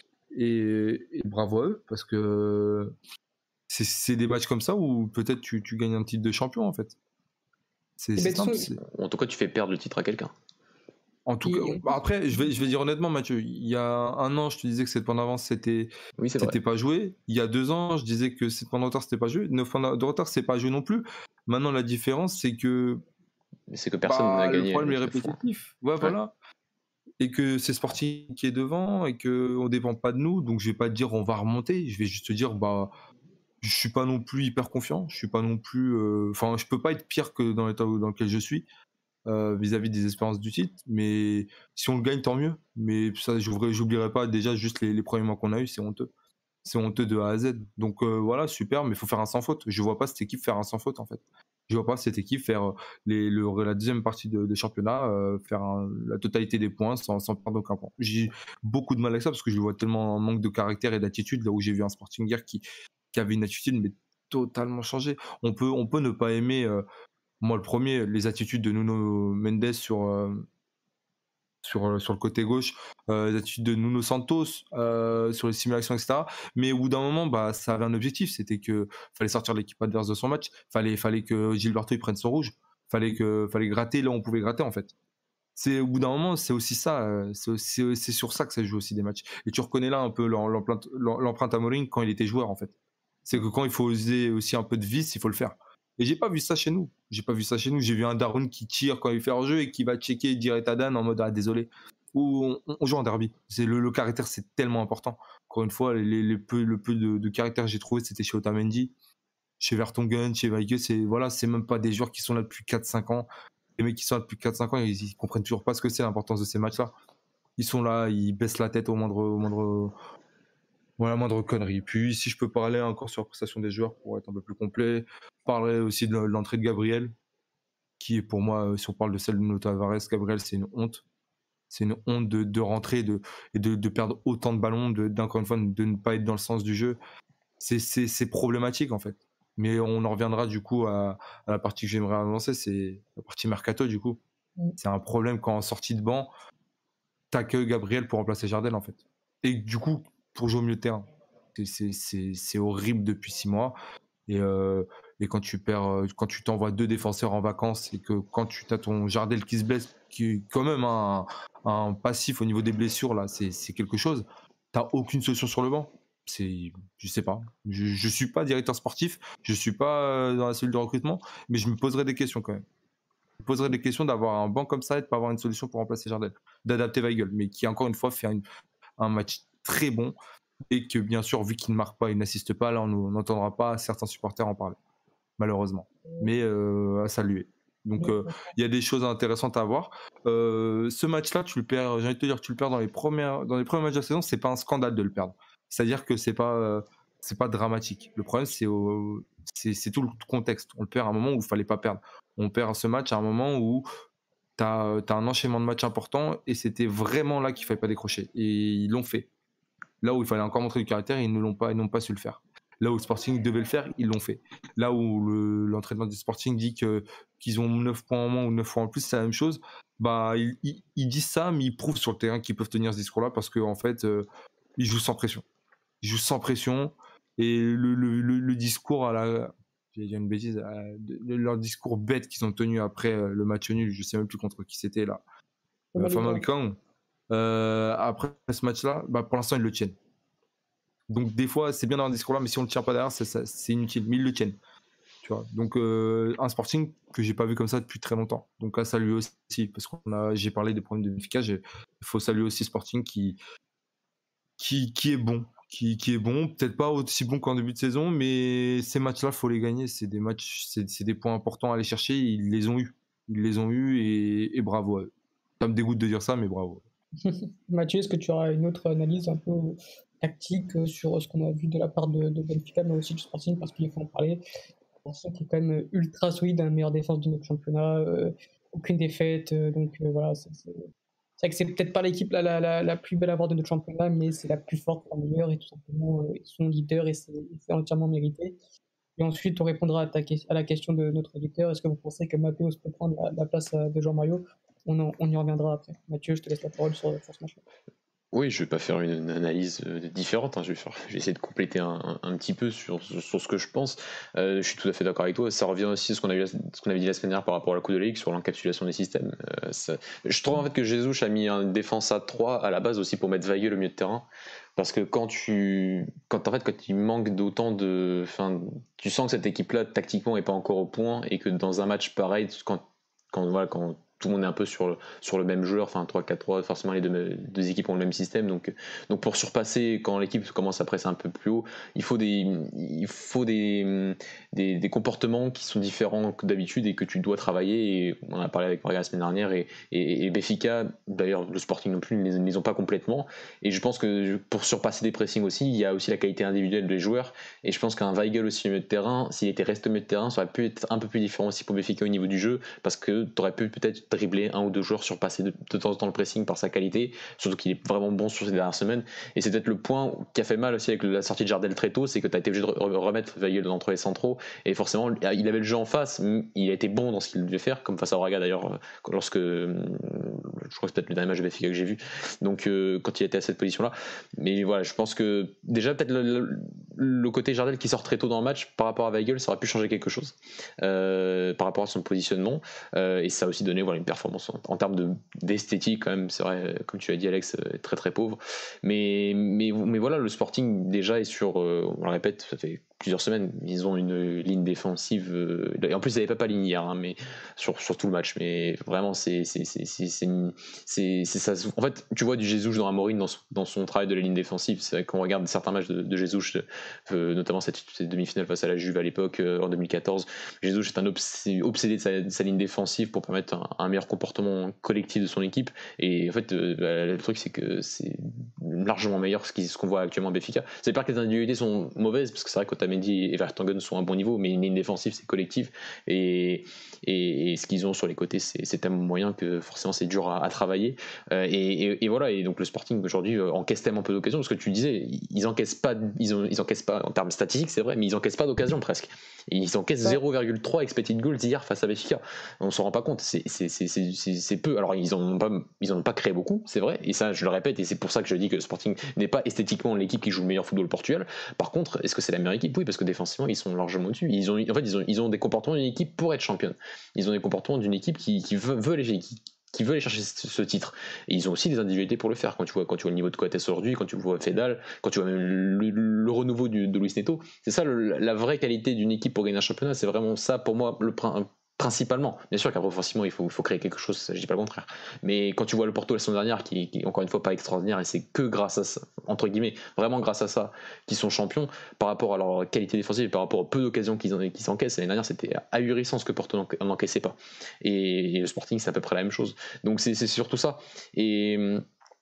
et bravo à eux, parce que c'est des matchs comme ça où peut-être tu gagnes un titre de champion en fait. C'est simple.
En tout cas, tu fais perdre le titre à quelqu'un.
En tout cas, après, je vais dire honnêtement, Mathieu, il y a un an, je te disais que 7 points d'avance, c'était pas joué. Il y a 2 ans, je disais que 7 points de retard, c'était pas joué. 9 points de retard, c'est pas joué non plus. Maintenant, la différence, c'est que
personne n'a gagné.
Le problème est répétitif. Ouais, voilà. Et que c'est Sporting qui est devant et qu'on dépend pas de nous. Donc, je vais pas te dire on va remonter. Je vais juste te dire, je suis pas non plus hyper confiant. Je suis pas non plus. Enfin, je peux pas être pire que dans l'état dans lequel je suis. Vis-à-vis des espérances du titre, mais si on le gagne, tant mieux. Mais ça, j'oublierai pas déjà juste les premiers mois qu'on a eu, c'est honteux. C'est honteux de A à Z. Donc voilà, super, mais il faut faire un sans faute. Je vois pas cette équipe faire un sans faute en fait. Je vois pas cette équipe faire la deuxième partie de championnat, faire la totalité des points sans perdre aucun point. J'ai beaucoup de mal avec ça parce que je le vois tellement en manque de caractère et d'attitude, là où j'ai vu un Sporting hier qui avait une attitude mais totalement changée. On peut ne pas aimer moi, le premier, les attitudes de Nuno Mendes sur le côté gauche, les attitudes de Nuno Santos sur les simulations, etc. Mais au bout d'un moment, ça avait un objectif, c'était que fallait sortir l'équipe adverse de son match, fallait que Gilberto il prenne son rouge, fallait gratter là où on pouvait gratter en fait. Au bout d'un moment, c'est aussi ça, c'est sur ça que ça joue aussi des matchs. Et tu reconnais là un peu l'empreinte Amorim quand il était joueur en fait. C'est que quand il faut oser aussi un peu de vice, il faut le faire. Et j'ai pas vu ça chez nous. J'ai vu un Darwin qui tire quand il fait hors-jeu et qui va checker direct à Dan en mode désolé. Ou on joue en derby. Le caractère, c'est tellement important. Encore une fois, le peu de caractère que j'ai trouvé, c'était chez Otamendi, chez Vertonghen, chez Weigl. C'est même pas des joueurs qui sont là depuis 4-5 ans. Les mecs qui sont là depuis 4-5 ans, ils comprennent toujours pas ce que c'est l'importance de ces matchs-là. Ils sont là, ils baissent la tête au moindre connerie. Puis si je peux parler encore sur la prestation des joueurs pour être un peu plus complet, je parlerai aussi de l'entrée de Gabriel, qui est pour moi, si on parle de celle de Nuno Tavares, Gabriel, c'est une honte. C'est une honte de rentrer et de perdre autant de ballons, encore une fois, de ne pas être dans le sens du jeu. C'est problématique en fait. Mais on en reviendra du coup à la partie que j'aimerais avancer, c'est la partie mercato du coup. C'est un problème quand en sortie de banc, t'as que Gabriel pour remplacer Jardel en fait. Et du coup, pour jouer au milieu de terrain. C'est horrible depuis 6 mois. Et quand tu perds, quand tu t'envoies 2 défenseurs en vacances et que quand tu as ton Jardel qui se blesse, qui est quand même un passif au niveau des blessures, là, c'est quelque chose. T'as aucune solution sur le banc. Je sais pas. Je suis pas directeur sportif, je suis pas dans la cellule de recrutement, mais je me poserai des questions quand même. Je me poserai des questions d'avoir un banc comme ça et de pas avoir une solution pour remplacer Jardel, d'adapter Weigl, mais qui encore une fois fait un match très bon. Et que bien sûr, vu qu'il ne marque pas, il n'assiste pas, là on n'entendra pas certains supporters en parler, malheureusement. Mais à saluer. Donc il y a des choses intéressantes à voir. Ce match-là, tu le perds, j'ai envie de te dire, tu le perds dans les premiers matchs de la saison, c'est pas un scandale de le perdre. C'est-à-dire que c'est pas dramatique. Le problème, c'est tout le contexte. On le perd à un moment où il fallait pas perdre. On perd ce match à un moment où t'as un enchaînement de matchs important et c'était vraiment là qu'il fallait pas décrocher. Et ils l'ont fait. Là où il fallait encore montrer du caractère, ils n'ont pas su le faire. Là où le Sporting devait le faire, ils l'ont fait. Là où l'entraîneur du Sporting dit qu'ils ont 9 points en moins ou 9 points en plus, c'est la même chose. Bah, ils disent ça, mais ils prouvent sur le terrain qu'ils peuvent tenir ce discours-là parce qu'en fait, ils jouent sans pression. Ils jouent sans pression. Et le discours j'ai dit une bêtise, leur discours bête qu'ils ont tenu après le match nul, je sais même plus contre qui c'était là. Famalicão. Après ce match-là, bah, pour l'instant, ils le tiennent. Donc des fois, c'est bien d'avoir un discours-là, mais si on le tient pas derrière, c'est inutile. Mais ils le tiennent. Tu vois. Donc un Sporting que j'ai pas vu comme ça depuis très longtemps. Donc à saluer aussi, parce que j'ai parlé des problèmes de Benfica, il faut saluer aussi Sporting qui est bon. Qui est bon, peut-être pas aussi bon qu'en début de saison, mais ces matchs-là, faut les gagner. C'est des matchs, c'est des points importants à aller chercher. Ils les ont eu et bravo à eux. Ça me dégoûte de dire ça, mais bravo.
Mathieu, est-ce que tu auras une autre analyse un peu tactique sur ce qu'on a vu de la part de Benfica, mais aussi du Sporting, parce qu'il faut en parler. Le Sporting qui est quand même ultra solide, la meilleure défense de notre championnat, aucune défaite, donc voilà, c'est vrai que c'est peut-être pas l'équipe la plus belle à voir de notre championnat, mais c'est la plus forte, la meilleure, et tout simplement, ils sont leaders et c'est entièrement mérité. Et ensuite, on répondra à la question de notre auditeur. Est-ce que vous pensez que Mathéos peut prendre la place de Jean-Mario? On y reviendra après. Mathieu, je te laisse la parole sur ce match-là.
Oui, je vais pas faire une analyse différente, hein. Je vais essayer de compléter un petit peu sur ce que je pense. Je suis tout à fait d'accord avec toi. Ça revient aussi à ce qu'on avait dit la semaine dernière par rapport à la Coupe de la Ligue sur l'encapsulation des systèmes. Je trouve en fait que Jesus a mis une défense à 3 à la base aussi pour mettre Weigl au milieu de terrain. Parce que quand il manque d'autant de... Enfin, tu sens que cette équipe-là, tactiquement, n'est pas encore au point et que dans un match pareil, quand tout le monde est un peu sur le même joueur, enfin 3-4-3, forcément les deux équipes ont le même système, donc pour surpasser, quand l'équipe commence à presser un peu plus haut, il faut des comportements qui sont différents que d'habitude et que tu dois travailler, et on en a parlé avec Braga la semaine dernière, et Benfica, d'ailleurs le Sporting non plus, ne les ont pas complètement, et je pense que pour surpasser des pressings aussi, il y a aussi la qualité individuelle des joueurs, et je pense qu'un Weigl aussi au milieu de terrain, s'il était resté au milieu de terrain, ça aurait pu être un peu plus différent aussi pour Benfica au niveau du jeu, parce que tu aurais pu peut-être dribbler un ou deux joueurs, surpasser de temps en temps le pressing par sa qualité, surtout qu'il est vraiment bon sur ces dernières semaines, et c'est peut-être le point qui a fait mal aussi avec la sortie de Jardel très tôt, c'est que tu as été obligé de remettre Weigl entre les centraux, et forcément il avait le jeu en face, il a été bon dans ce qu'il devait faire, comme face à Braga d'ailleurs, lorsque je crois que c'est peut-être le dernier match de Benfica que j'ai vu, donc quand il était à cette position là, mais voilà, je pense que déjà peut-être le côté Jardel qui sort très tôt dans le match par rapport à Weigl, ça aurait pu changer quelque chose par rapport à son positionnement, et ça a aussi donné une performance en termes d'esthétique quand même, c'est vrai, comme tu as dit Alex, très très pauvre, mais voilà, le Sporting déjà est sur, on le répète, ça fait plusieurs semaines, ils ont une ligne défensive, et en plus ils n'avaient pas ligne hier, hein, mais sur tout le match, mais vraiment c'est ça. En fait, tu vois du Jesus dans Amorim dans son travail de la ligne défensive. C'est vrai qu'on regarde certains matchs de Jesus, notamment cette demi-finale face à la Juve à l'époque, en 2014. Jesus est un obsédé de sa ligne défensive pour permettre un meilleur comportement collectif de son équipe, et en fait le truc c'est que c'est largement meilleur ce qu'on voit actuellement à Benfica. C'est pas que les individualités sont mauvaises, parce que c'est vrai qu'Otamendi et Vertonghen sont à un bon niveau, mais une ligne défensive c'est collectif, et ce qu'ils ont sur les côtés c'est tellement moyen que forcément c'est dur à travailler, et voilà, et donc le Sporting aujourd'hui encaisse tellement peu d'occasions, parce que tu disais ils encaissent pas en termes statistiques, c'est vrai, mais ils encaissent pas d'occasions presque, et ils encaissent 0,3 expected goals hier face à Benfica. On s'en rend pas compte, c'est peu. Alors ils en ont pas créé beaucoup, c'est vrai, et ça je le répète, et c'est pour ça que je dis que le Sporting n'est pas esthétiquement l'équipe qui joue le meilleur football au Portugal. Par contre, est-ce que c'est la meilleure équipe? Oui, parce que défensivement ils sont largement au-dessus. Ils ont des comportements d'une équipe pour être championne. Ils ont des comportements d'une équipe qui veut aller chercher ce titre, et ils ont aussi des individualités pour le faire. Quand tu vois le niveau de Coates aujourd'hui, quand tu vois Fedal, quand tu vois même le renouveau de Luis Neto, c'est ça la vraie qualité d'une équipe pour gagner un championnat. C'est vraiment ça pour moi principalement. Bien sûr qu'après offensivement il faut créer quelque chose, je dis pas le contraire, mais quand tu vois le Porto la saison dernière qui encore une fois pas extraordinaire, et c'est que grâce à ça, entre guillemets, vraiment grâce à ça, qu'ils sont champions, par rapport à leur qualité défensive et par rapport au peu d'occasions qu'ils encaissent. L'année dernière c'était ahurissant ce que Porto n'encaissait pas, et le Sporting c'est à peu près la même chose, donc c'est surtout ça. Et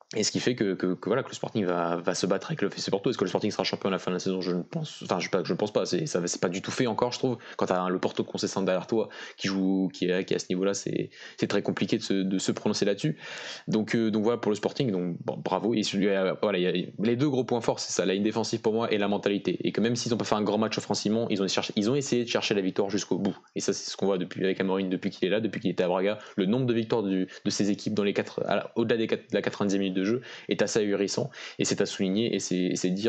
Et ce qui fait que voilà, que le Sporting va se battre avec le FC Porto. Est-ce que le Sporting sera champion à la fin de la saison? Je ne pense, enfin, je ne pense pas. C'est pas du tout fait encore, je trouve. Quand tu as le Porto concessant derrière toi qui est à ce niveau-là, c'est très compliqué de se prononcer là-dessus. Donc voilà pour le Sporting. Donc bon, bravo. Et voilà, y a les deux gros points forts, c'est ça, la ligne défensive pour moi et la mentalité. Et que même s'ils n'ont pas fait un grand match offensivement, ils ont essayé de chercher la victoire jusqu'au bout. Et ça, c'est ce qu'on voit avec Amorim depuis qu'il est là, depuis qu'il était à Braga. Le nombre de victoires de ces équipes dans au-delà de la 90e minute de jeu est assez ahurissant, et c'est à souligner, et c'est dire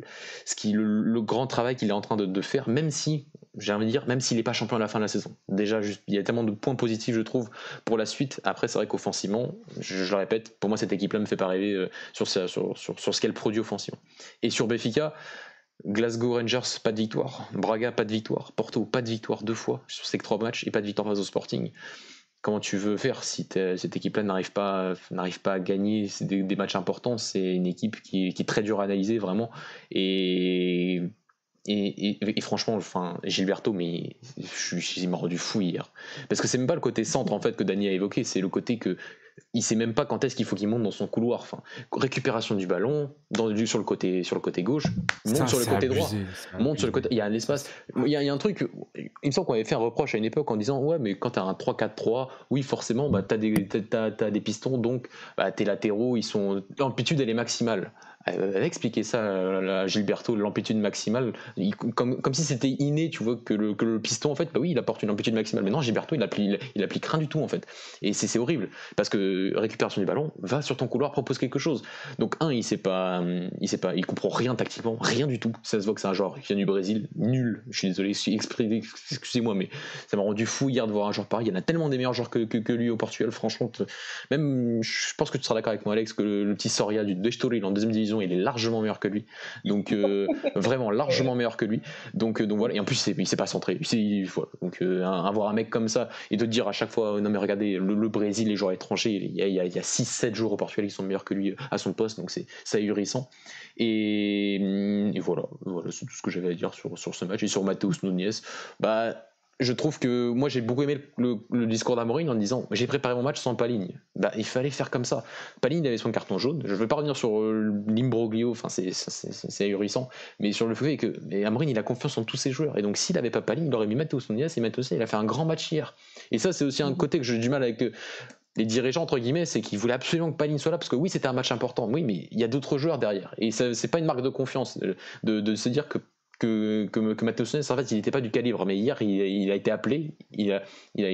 le grand travail qu'il est en train de faire, même si j'ai envie de dire, même s'il n'est pas champion à la fin de la saison. Déjà, il y a tellement de points positifs, je trouve, pour la suite. Après, c'est vrai qu'offensivement, je le répète, pour moi, cette équipe-là me fait pas rêver sur ce qu'elle produit offensivement. Et sur Benfica, Glasgow Rangers, pas de victoire. Braga, pas de victoire. Porto, pas de victoire 2 fois sur ces 3 matchs, et pas de victoire face au Sporting. Comment tu veux faire si cette équipe-là n'arrive pas à gagner des matchs importants? C'est une équipe qui est très dure à analyser, vraiment. Et franchement, enfin, Gilberto, mais il m'a rendu fou hier. Parce que c'est même pas le côté centre en fait que Dani a évoqué, c'est le côté que il sait même pas quand est-ce qu'il faut qu'il monte dans son couloir. Enfin, récupération du ballon sur le côté gauche, monte sur le côté droit, monte sur le côté. Il y a un espace. Il y a un truc. Il me semble qu'on avait fait un reproche à une époque en disant ouais, mais quand t'as un 3-4-3, oui forcément, bah t'as des pistons, donc bah, tes latéraux, l'amplitude elle est maximale. Elle avait expliqué ça à Gilberto, l'amplitude maximale, comme si c'était inné, tu vois, que le piston, en fait, bah oui, il apporte une amplitude maximale. Mais non, Gilberto, il applique rien du tout, en fait. Et c'est horrible, parce que récupération du ballon, va sur ton couloir, propose quelque chose. Donc, il comprend rien tactiquement, rien du tout. Ça se voit que c'est un joueur qui vient du Brésil, nul. Je suis désolé, excusez-moi, mais ça m'a rendu fou hier de voir un joueur pareil. Il y en a tellement des meilleurs joueurs que lui au Portugal, franchement. Même, je pense que tu seras d'accord avec moi, Alex, que le petit Soria du Estoril en deuxième division, il est largement meilleur que lui, donc vraiment largement meilleur que lui, donc voilà. Et en plus il s'est pas centré, voilà. Donc avoir un mec comme ça et de dire à chaque fois non mais regardez le Brésil, les joueurs étrangers, il y a 6-7 joueurs au Portugal qui sont meilleurs que lui à son poste, donc c'est ahurissant. Et voilà, c'est tout ce que j'avais à dire sur ce match. Et sur Mateus Nunes, bah je trouve que moi j'ai beaucoup aimé le discours d'Amorim en disant j'ai préparé mon match sans Paligne. Bah, il fallait faire comme ça. Paligne avait son carton jaune. Je ne vais pas revenir sur l'imbroglio, enfin, c'est ahurissant, mais sur le fait que Amorim il a confiance en tous ses joueurs. Et donc s'il n'avait pas Paligne, il aurait mis Mateus Nunes, et Mateus il a fait un grand match hier. Et ça c'est aussi un côté que j'ai du mal avec les dirigeants entre guillemets, c'est qu'ils voulaient absolument que Paligne soit là parce que oui c'était un match important, oui mais il y a d'autres joueurs derrière. Et ça, c'est pas une marque de confiance de se dire que Mateus Nunes en fait il n'était pas du calibre, mais hier il a été appelé, il a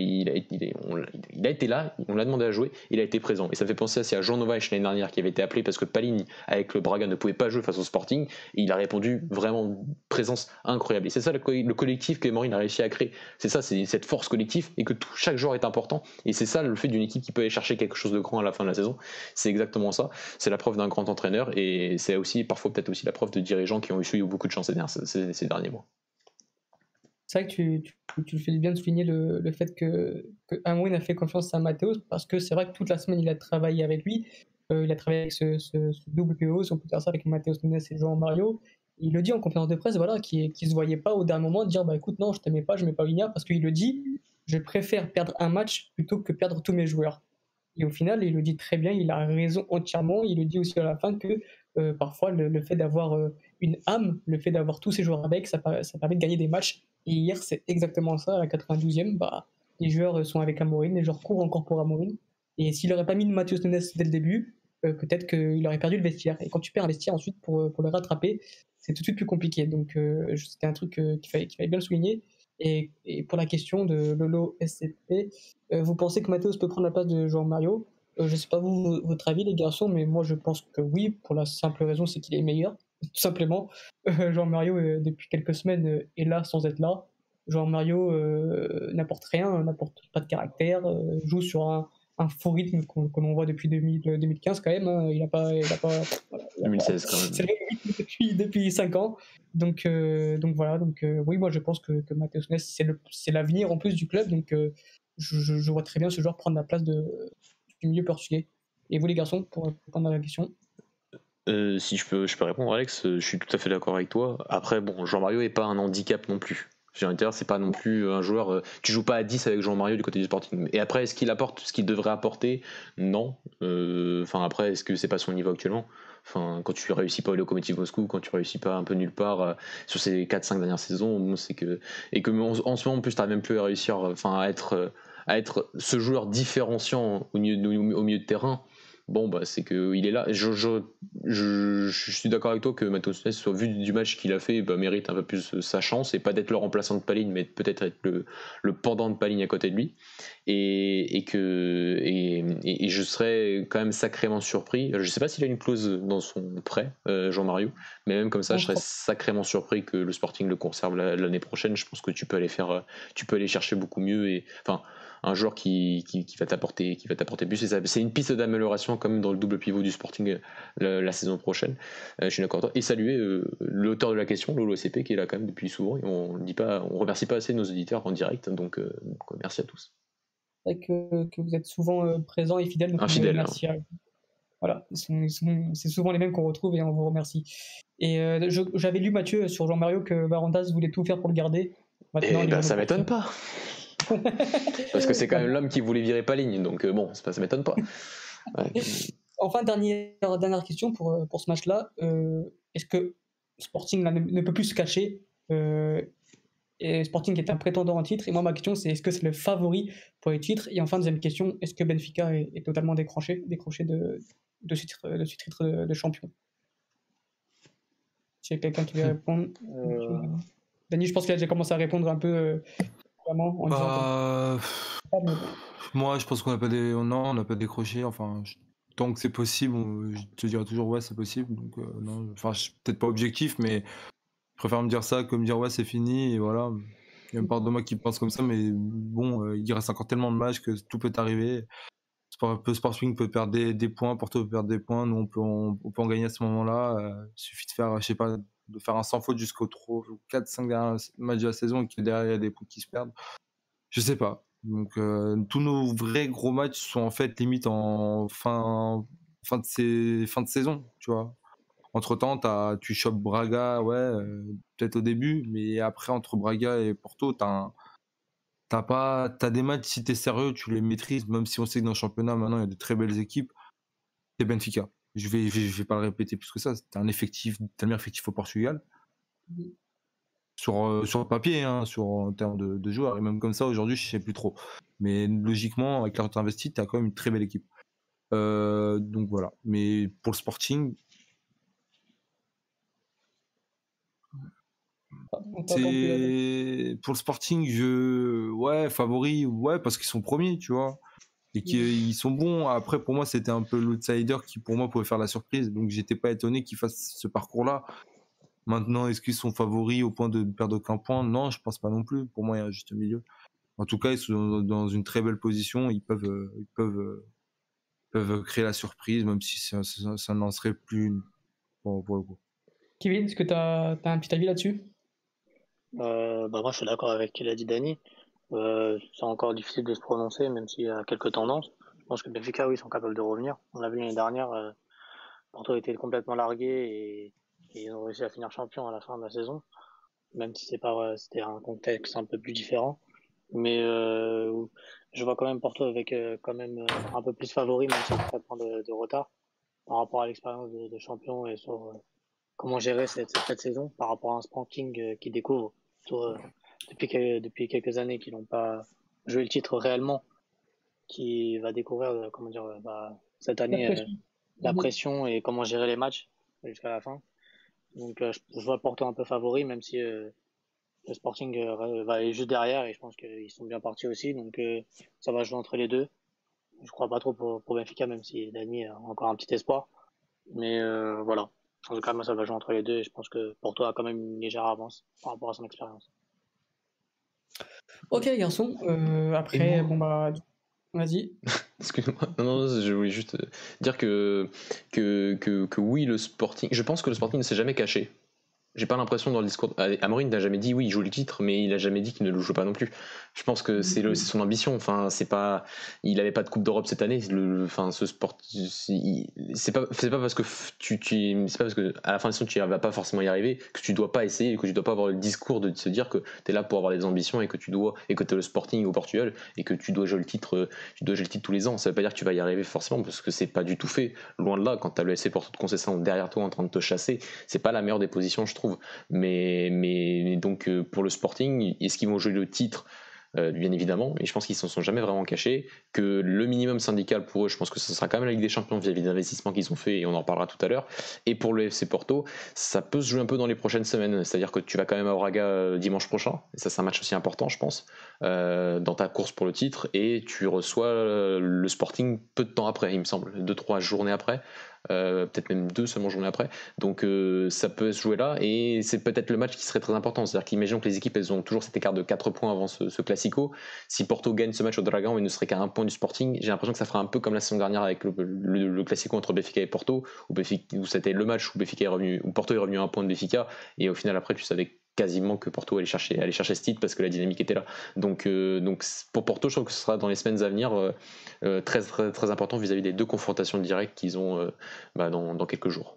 été là, on l'a demandé à jouer, il a été présent, et ça fait penser à Jean Novas l'année dernière qui avait été appelé parce que Paligne avec le Braga ne pouvait pas jouer face au Sporting, et il a répondu vraiment présence incroyable. Et c'est ça le collectif que Amorim a réussi à créer, c'est cette force collective, et que chaque joueur est important, et c'est ça le fait d'une équipe qui peut aller chercher quelque chose de grand à la fin de la saison. C'est exactement ça, c'est la preuve d'un grand entraîneur, et c'est aussi parfois peut-être aussi la preuve de dirigeants qui ont eu beaucoup de chance ces derniers mois.
C'est vrai que tu fais bien de souligner le fait que Amorim a fait confiance à Mateus, parce que c'est vrai que toute la semaine il a travaillé avec lui, il a travaillé avec ce double PO, si on peut dire ça, avec Mateus Nunes et João Mario. Il le dit en conférence de presse, voilà, qui se voyait pas au dernier moment dire bah écoute non je t'aimais pas, je mets pas Vignal, parce qu'il le dit, je préfère perdre un match plutôt que perdre tous mes joueurs. Et au final, il le dit très bien, il a raison entièrement. Il le dit aussi à la fin que parfois le fait d'avoir une âme, le fait d'avoir tous ces joueurs avec, ça permet de gagner des matchs. Et hier, c'est exactement ça. À la 92e, bah, les joueurs sont avec Amorim, les joueurs courent encore pour Amorim. Et s'il n'aurait pas mis de Mateus Nunes dès le début, peut-être qu'il aurait perdu le vestiaire. Et quand tu perds un vestiaire ensuite pour le rattraper, c'est tout de suite plus compliqué. Donc c'était un truc qu'il fallait bien le souligner. Et pour la question de Lolo SCP, vous pensez que Mateus peut prendre la place de João Mario? Je ne sais pas vous, votre avis les garçons, mais moi je pense que oui, pour la simple raison c'est qu'il est meilleur, tout simplement. João Mario depuis quelques semaines est là sans être là. João Mario n'apporte rien, n'apporte pas de caractère, joue sur un faux rythme que l'on voit depuis 2015 quand même, hein. Il n'a pas voilà,
2016 quand même.
C'est le rythme depuis 5 ans. Donc voilà, oui, moi je pense que Mateus Nunes c'est l'avenir en plus du club, donc je vois très bien ce joueur prendre la place du milieu portugais. Et vous les garçons, pour répondre à la question?
Si je peux répondre, Alex, je suis tout à fait d'accord avec toi. Après, bon, Jean-Mario n'est pas un handicap non plus. J'ai envie de dire, c'est pas non plus un joueur. Tu joues pas à 10 avec Jean-Mario du côté du Sporting. Et après, est-ce qu'il apporte ce qu'il devrait apporter? Non. Enfin, après, est-ce que c'est pas son niveau actuellement? Enfin, quand tu réussis pas au Lokomotiv Moscou, quand tu réussis pas un peu nulle part sur ces 4-5 dernières saisons, bon, c'est que. Et que en ce moment, en plus, t'arrives même plus à réussir à être ce joueur différenciant au milieu de terrain. Bon, bah, c'est qu'il est là. Je suis d'accord avec toi que Matheus Nunes, au vu du match qu'il a fait, bah, mérite un peu plus sa chance et pas d'être le remplaçant de Paligne, mais peut-être être le pendant de Paligne à côté de lui. Et je serais quand même sacrément surpris. Je sais pas s'il a une clause dans son prêt, Jean-Mario, mais même comme ça, je serais sacrément surpris que le Sporting le conserve l'année prochaine. Je pense que tu peux aller chercher beaucoup mieux et enfin. Un joueur qui va t'apporter plus. C'est une piste d'amélioration quand même dans le double pivot du Sporting la saison prochaine. Je suis d'accord avec toi. Et saluer l'auteur de la question, Lolo SCP, qui est là quand même depuis souvent. Et on remercie pas assez nos auditeurs en direct. Donc merci à tous.
C'est vrai que vous êtes souvent présents et fidèles. Donc
Infidèles.
Merci à vous. Voilà, c'est souvent les mêmes qu'on retrouve et on vous remercie. Et j'avais lu, Mathieu, sur Jean-Mario, que Varandas voulait tout faire pour le garder.
Maintenant, ça m'étonne pas. Parce que c'est quand même l'homme qui voulait virer Paligne, donc bon, ça m'étonne pas. Ouais.
Enfin, dernière question pour ce match-là. Est-ce que Sporting ne peut plus se cacher et Sporting est un prétendant en titre? Et moi, ma question, c'est est-ce que c'est le favori pour les titres? Et enfin, deuxième question, est-ce que Benfica est totalement décroché de ce titre de champion? S'il y a quelqu'un qui veut répondre. Dany, je pense qu'il a déjà commencé à répondre un peu vraiment en disant
moi, je pense qu'on n'a pas décroché. Enfin, tant que c'est possible, je te dirais toujours ouais, c'est possible. Donc non, enfin, je suis peut-être pas objectif, mais je préfère me dire ça que me dire ouais, c'est fini et voilà. Il y a une part de moi qui pense comme ça, mais bon, il reste encore tellement de matchs que tout peut arriver. Sporting peut perdre des points, Porto peut perdre des points, nous on peut en gagner à ce moment-là. Il suffit de faire, je sais pas, de faire un sans faute jusqu'au 4-5 derniers matchs de la saison et que derrière il y a des points qui se perdent. Je sais pas. Donc tous nos vrais gros matchs sont en fait limite en fin de saison, tu vois. Entre-temps, tu chopes Braga, ouais, peut-être au début, mais après entre Braga et Porto, t'as des matchs, si t'es sérieux, tu les maîtrises, même si on sait que dans le championnat maintenant il y a de très belles équipes. C'est Benfica. Je vais pas le répéter plus que ça. T'as le meilleur effectif au Portugal. Sur le papier, hein, en termes de joueurs, et même comme ça aujourd'hui je sais plus trop, mais logiquement avec l'argent investi t'as quand même une très belle équipe, donc voilà. Mais pour le Sporting, ouais, favori, ouais, parce qu'ils sont premiers, tu vois, et qu'ils sont bons. Après pour moi c'était un peu l'outsider qui pour moi pouvait faire la surprise, donc j'étais pas étonné qu'ils fassent ce parcours là. Maintenant, est-ce qu'ils sont favoris au point de ne perdre aucun point? Non, je pense pas non plus. Pour moi, il y a un juste milieu. En tout cas, ils sont dans une très belle position. Ils peuvent créer la surprise, même si ça n'en serait plus une pour le coup.
Kevin, est-ce que tu as un petit avis là-dessus?
Moi, je suis d'accord avec ce qu'il a dit Dany. C'est encore difficile de se prononcer, même s'il y a quelques tendances. Je pense que Benfica, oui, ils sont capables de revenir. On l'a vu l'année dernière, Porto était complètement largué et ils ont réussi à finir champion à la fin de la saison, même si c'était un contexte un peu plus différent. Mais je vois quand même Porto avec quand même un peu plus favori, même si 4 points de retard par rapport à l'expérience de champion et sur comment gérer cette saison par rapport à un Sporting qui découvre surtout, depuis quelques années qui n'ont pas joué le titre réellement, qui va découvrir cette année la pression et comment gérer les matchs jusqu'à la fin. Donc je vois Porto un peu favori, même si le Sporting va aller juste derrière et je pense qu'ils sont bien partis aussi. Donc ça va jouer entre les deux. Je crois pas trop pour Benfica, même si Dany a encore un petit espoir. Mais voilà. En tout cas, moi, ça va jouer entre les deux et je pense que Porto a quand même une légère avance par rapport à son expérience.
Ok, garçon. Après, bon bah, vas-y.
Excuse-moi, non, je voulais juste dire que oui, le Sporting. Je pense que le Sporting ne s'est jamais caché. j'ai pas l'impression dans le discours. Amorim n'a jamais dit oui, il joue le titre, mais il a jamais dit qu'il ne le joue pas non plus. Je pense que c'est son ambition. Enfin, il avait pas de Coupe d'Europe cette année. Ce sport, c'est pas parce que c'est pas parce que à la fin de la saison tu vas pas forcément y arriver que tu dois pas essayer, que tu dois pas avoir le discours de se dire que tu es là pour avoir des ambitions et que tu es le Sporting au Portugal et que tu dois jouer le titre, tous les ans. Ça veut pas dire que tu vas y arriver forcément parce que c'est pas du tout fait. Loin de là, quand tu as le FC Porto de Conceição derrière toi en train de te chasser, c'est pas la meilleure des positions, je trouve. Mais donc pour le Sporting, est-ce qu'ils vont jouer le titre bien évidemment, mais je pense qu'ils s'en sont jamais vraiment cachés, que le minimum syndical pour eux, je pense que ce sera quand même la Ligue des Champions vis-à-vis des investissements qu'ils ont fait, et on en parlera tout à l'heure. Et pour le FC Porto, ça peut se jouer un peu dans les prochaines semaines, c'est-à-dire que tu vas quand même à Braga dimanche prochain, et ça c'est un match aussi important je pense, dans ta course pour le titre, et tu reçois le Sporting peu de temps après, il me semble, 2-3 journées après, peut-être même 2 seulement journées après, donc ça peut se jouer là, et c'est peut-être le match qui serait très important, c'est-à-dire qu'imaginons que les équipes elles ont toujours cet écart de 4 points avant ce Classico. Si Porto gagne ce match au Dragon et ne serait qu'à 1 point du Sporting, j'ai l'impression que ça fera un peu comme la saison dernière avec le Classico entre Benfica et Porto, où c'était le match où Porto est revenu à 1 point de Benfica, et au final après tu savais quasiment que Porto allait chercher ce titre parce que la dynamique était là. Donc pour Porto, je trouve que ce sera dans les semaines à venir très, très, très important vis-à-vis des 2 confrontations directes qu'ils ont dans quelques jours.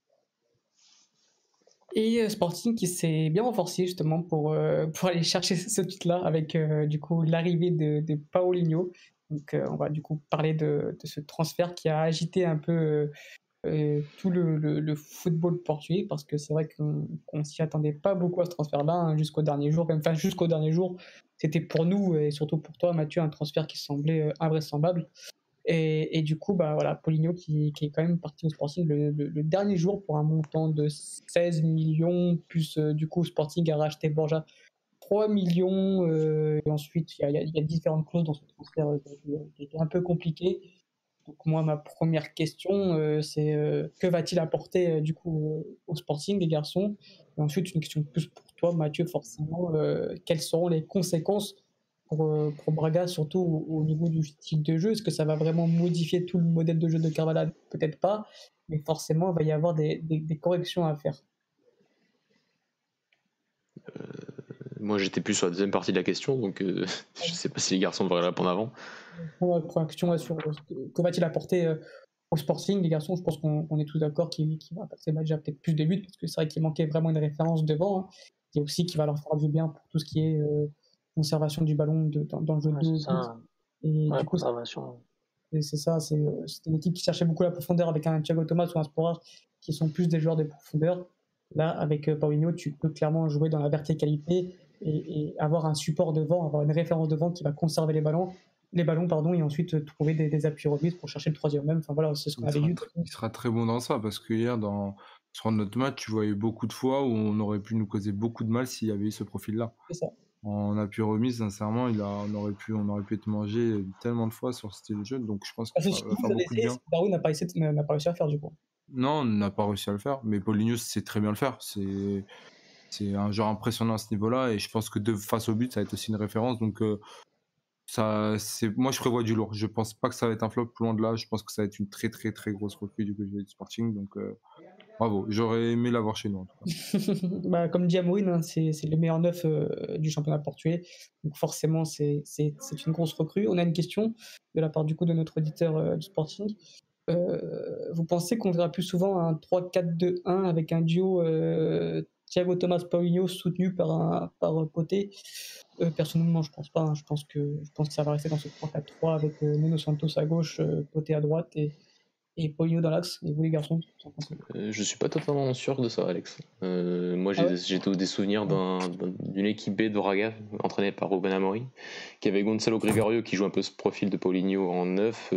Et Sporting qui s'est bien renforcé justement pour aller chercher ce titre-là avec du coup l'arrivée de Paulinho. Donc on va du coup parler de ce transfert qui a agité un peu tout le football portugais, parce que c'est vrai qu'on s'y attendait pas beaucoup à ce transfert-là, hein, jusqu'au dernier jour. Enfin, jusqu'au dernier jour, c'était pour nous et surtout pour toi, Mathieu, un transfert qui semblait invraisemblable. Et du coup, bah, voilà, Paulinho qui est quand même parti au Sporting le dernier jour pour un montant de 16 millions, plus du coup Sporting a racheté Borja 3 millions, et ensuite il y a différentes clauses dans ce transfert qui étaient un peu compliquées. Donc moi, ma première question, c'est que va-t-il apporter du coup au Sporting, les garçons? Et ensuite, une question plus pour toi, Mathieu, forcément, quelles seront les conséquences pour Braga, surtout au niveau du style de jeu? Est-ce que ça va vraiment modifier tout le modèle de jeu de Carvalhal? Peut-être pas, mais forcément, il va y avoir des corrections à faire.
Moi j'étais plus sur la deuxième partie de la question, donc je sais pas si les garçons devraient répondre avant.
Première question sur que va-t-il apporter au Sporting, les garçons? Je pense qu'on est tous d'accord qu'il va apporter déjà peut-être plus de buts, parce que c'est vrai qu'il manquait vraiment une référence devant, hein. Et aussi qu'il va leur faire du bien pour tout ce qui est conservation du ballon dans le jeu de haut but. Et
Ouais,
du coup,
conservation.
c'est ça, c'était une équipe qui cherchait beaucoup la profondeur avec un Thiago Thomas ou un Sporar qui sont plus des joueurs de profondeur. Là, avec Paulinho, tu peux clairement jouer dans la verticalité et avoir un support devant, avoir une référence devant qui va conserver les ballons, pardon, et ensuite trouver des appuis rebuts pour chercher le troisième même. Enfin voilà, c'est ce qu'on avait vu.
Il sera très bon dans ça, parce que hier, sur notre match, tu voyais beaucoup de fois où on aurait pu nous causer beaucoup de mal s'il y avait eu ce profil-là.
C'est ça.
En appui remise, sincèrement, on aurait pu être mangé tellement de fois sur ce style de jeu, donc je pense que ça va faire beaucoup de bien.
Darwin n'a pas réussi à faire du coup.
Non, on n'a pas réussi à le faire, mais Paulinho sait très bien le faire. C'est un joueur impressionnant à ce niveau-là, et je pense que face au but, ça va être aussi une référence. Donc moi je prévois du lourd. Je pense pas que ça va être un flop, loin de là. Je pense que ça va être une très très très grosse recrue du côté du Sporting. Donc bravo, j'aurais aimé l'avoir chez nous en tout cas.
Bah, comme dit Amorim, hein, c'est le meilleur neuf du championnat portugais. Donc forcément c'est une grosse recrue. On a une question de la part du coup de notre auditeur du Sporting. Vous pensez qu'on verra plus souvent un 3-4-2-1 avec un duo Thiago Thomas Paulinho soutenu par Poté? Personnellement, je pense pas, hein. Je pense que ça va rester dans ce 3-4-3 avec Nuno Santos à gauche, Poté à droite et Paulinho dans l'axe. Et vous les garçons, vous en pensez quoi?
Je suis pas totalement sûr de ça, Alex. Moi j'ai des souvenirs d'une équipe B de Braga entraînée par Ruben Amorim, qui avait Gonçalo Gregorio qui joue un peu ce profil de Paulinho en 9,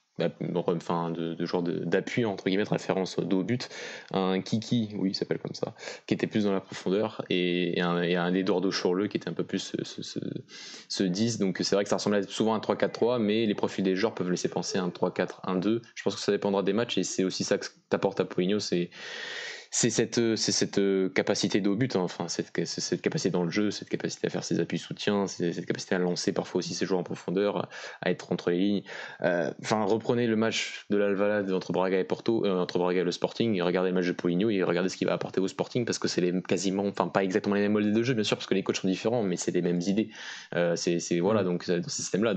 de genre d'appui entre guillemets, de référence au but, un Kiki, oui il s'appelle comme ça, qui était plus dans la profondeur, et un Eduardo Chorleux qui était un peu plus ce 10. Donc c'est vrai que ça ressemblait souvent à un 3-4-3, mais les profils des joueurs peuvent laisser penser à un 3-4-1-2. Je pense que ça dépendra des matchs, et c'est aussi ça que t'apporte à Paulinho, c'est cette capacité de haut but, hein. Enfin, cette capacité dans le jeu, cette capacité à faire ses appuis soutiens, cette capacité à lancer parfois aussi ses joueurs en profondeur, à être entre les lignes. Enfin, reprenez le match de l'Alvalade entre Braga et Porto, entre Braga et le Sporting, et regardez le match de Poligno et regardez ce qu'il va apporter au Sporting, parce que c'est quasiment, enfin pas exactement les mêmes modèles de jeu bien sûr, parce que les coachs sont différents, mais c'est les mêmes idées. Voilà, donc dans ce système-là,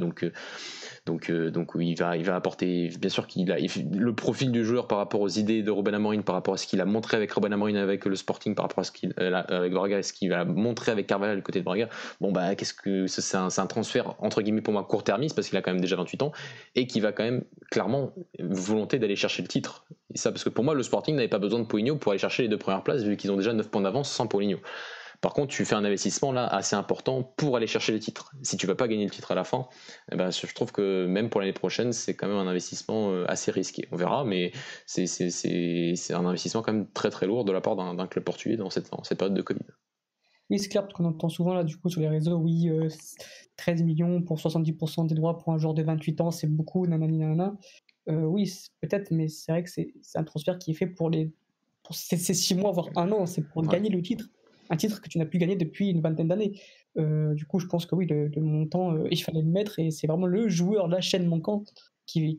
donc oui, il va apporter, bien sûr le profil du joueur par rapport aux idées de Ruben Amorim, par rapport à ce qu'il a montré avec Ruben Amorim avec le Sporting, par rapport à ce qu'il avec Braga et ce qu'il va montrer avec Carvalhal du côté de Braga. Bon bah qu'est-ce que c'est un transfert entre guillemets pour moi court-termiste, parce qu'il a quand même déjà 28 ans et qui va quand même clairement volonté d'aller chercher le titre. Et ça parce que pour moi le Sporting n'avait pas besoin de Poligno pour aller chercher les 2 premières places, vu qu'ils ont déjà 9 points d'avance sans Poligno. Par contre, tu fais un investissement là assez important pour aller chercher le titre. Si tu vas pas gagner le titre à la fin, eh ben, je trouve que même pour l'année prochaine, c'est quand même un investissement assez risqué. On verra, mais c'est un investissement quand même très très lourd de la part d'un club portugais dans cette période de Covid.
Oui, c'est clair, parce qu'on entend souvent là, du coup, sur les réseaux, oui, 13 millions pour 70% des droits pour un joueur de 28 ans, c'est beaucoup, nanani nanana. Oui, peut-être, mais c'est vrai que c'est un transfert qui est fait pour ces 6 mois, voire 1 an, c'est pour gagner le titre. Un titre que tu n'as plus gagné depuis une vingtaine d'années. Du coup, je pense que oui, le montant, il fallait le mettre, et c'est vraiment le joueur, la chaîne manquante, qui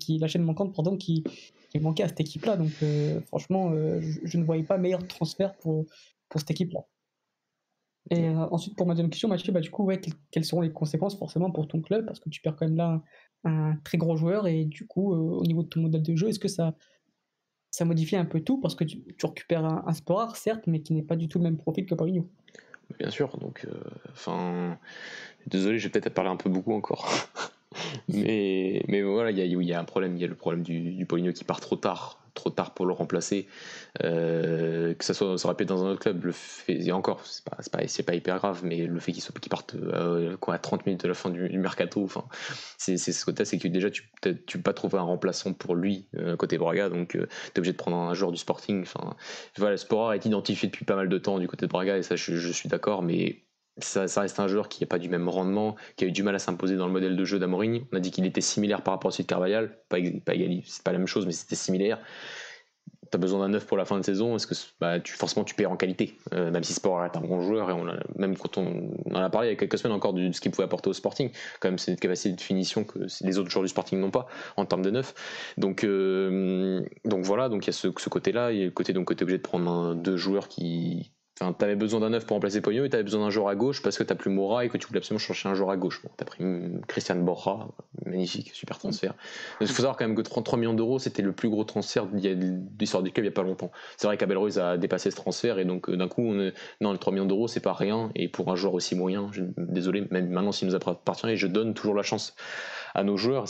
manquait à cette équipe-là. Donc, franchement, je ne voyais pas meilleur transfert pour cette équipe-là. Et ensuite, pour ma deuxième question, Mathieu, bah, du coup, ouais, quelles seront les conséquences forcément pour ton club, parce que tu perds quand même là un très gros joueur, et du coup, au niveau de ton modèle de jeu, est-ce que ça modifie un peu tout, parce que tu récupères un Sporar, certes, mais qui n'est pas du tout le même profil que Paulinho.
Bien sûr, donc, désolé, je vais peut-être parler un peu beaucoup encore. mais voilà, il y a un problème, il y a le problème du Paulinho qui part trop tard pour le remplacer, que ça aurait pu être dans un autre club, le fait, et encore c'est pas hyper grave, mais le fait qu'il parte à 30 minutes de la fin du mercato, enfin c'est ce côté, c'est que déjà tu peux pas trouver un remplaçant pour lui côté Braga, donc t'es obligé de prendre un joueur du Sporting. Enfin voilà, le Sporar est identifié depuis pas mal de temps du côté de Braga, et ça je suis d'accord, mais ça reste un joueur qui n'a pas du même rendement, qui a eu du mal à s'imposer dans le modèle de jeu d'Amorim. On a dit qu'il était similaire par rapport à celui de Carvalhal, pas égal, c'est pas la même chose, mais c'était similaire. T'as besoin d'un neuf pour la fin de saison, est-ce que forcément tu perds en qualité, même si Sporar est un bon joueur, et même quand on en a parlé il y a quelques semaines encore de ce qu'il pouvait apporter au Sporting, quand même c'est une capacité de finition que les autres joueurs du Sporting n'ont pas en termes de neuf. Donc voilà, donc il y a ce côté-là, il y a le côté donc t'es obligé de prendre 2 joueurs qui... Enfin, t'avais besoin d'un neuf pour remplacer Poligno, et t'avais besoin d'un joueur à gauche parce que t'as plus Moura et que tu voulais absolument chercher un joueur à gauche. Bon, t'as pris Christian Borja, magnifique, super transfert. Il faut savoir quand même que 33 millions d'euros, c'était le plus gros transfert de l'histoire du club il n'y a pas longtemps. C'est vrai qu'Abel Ruiz a dépassé ce transfert, et donc d'un coup, non, les 3 millions d'euros, c'est pas rien, et pour un joueur aussi moyen, désolé, même maintenant s'il nous appartient, et je donne toujours la chance à nos joueurs,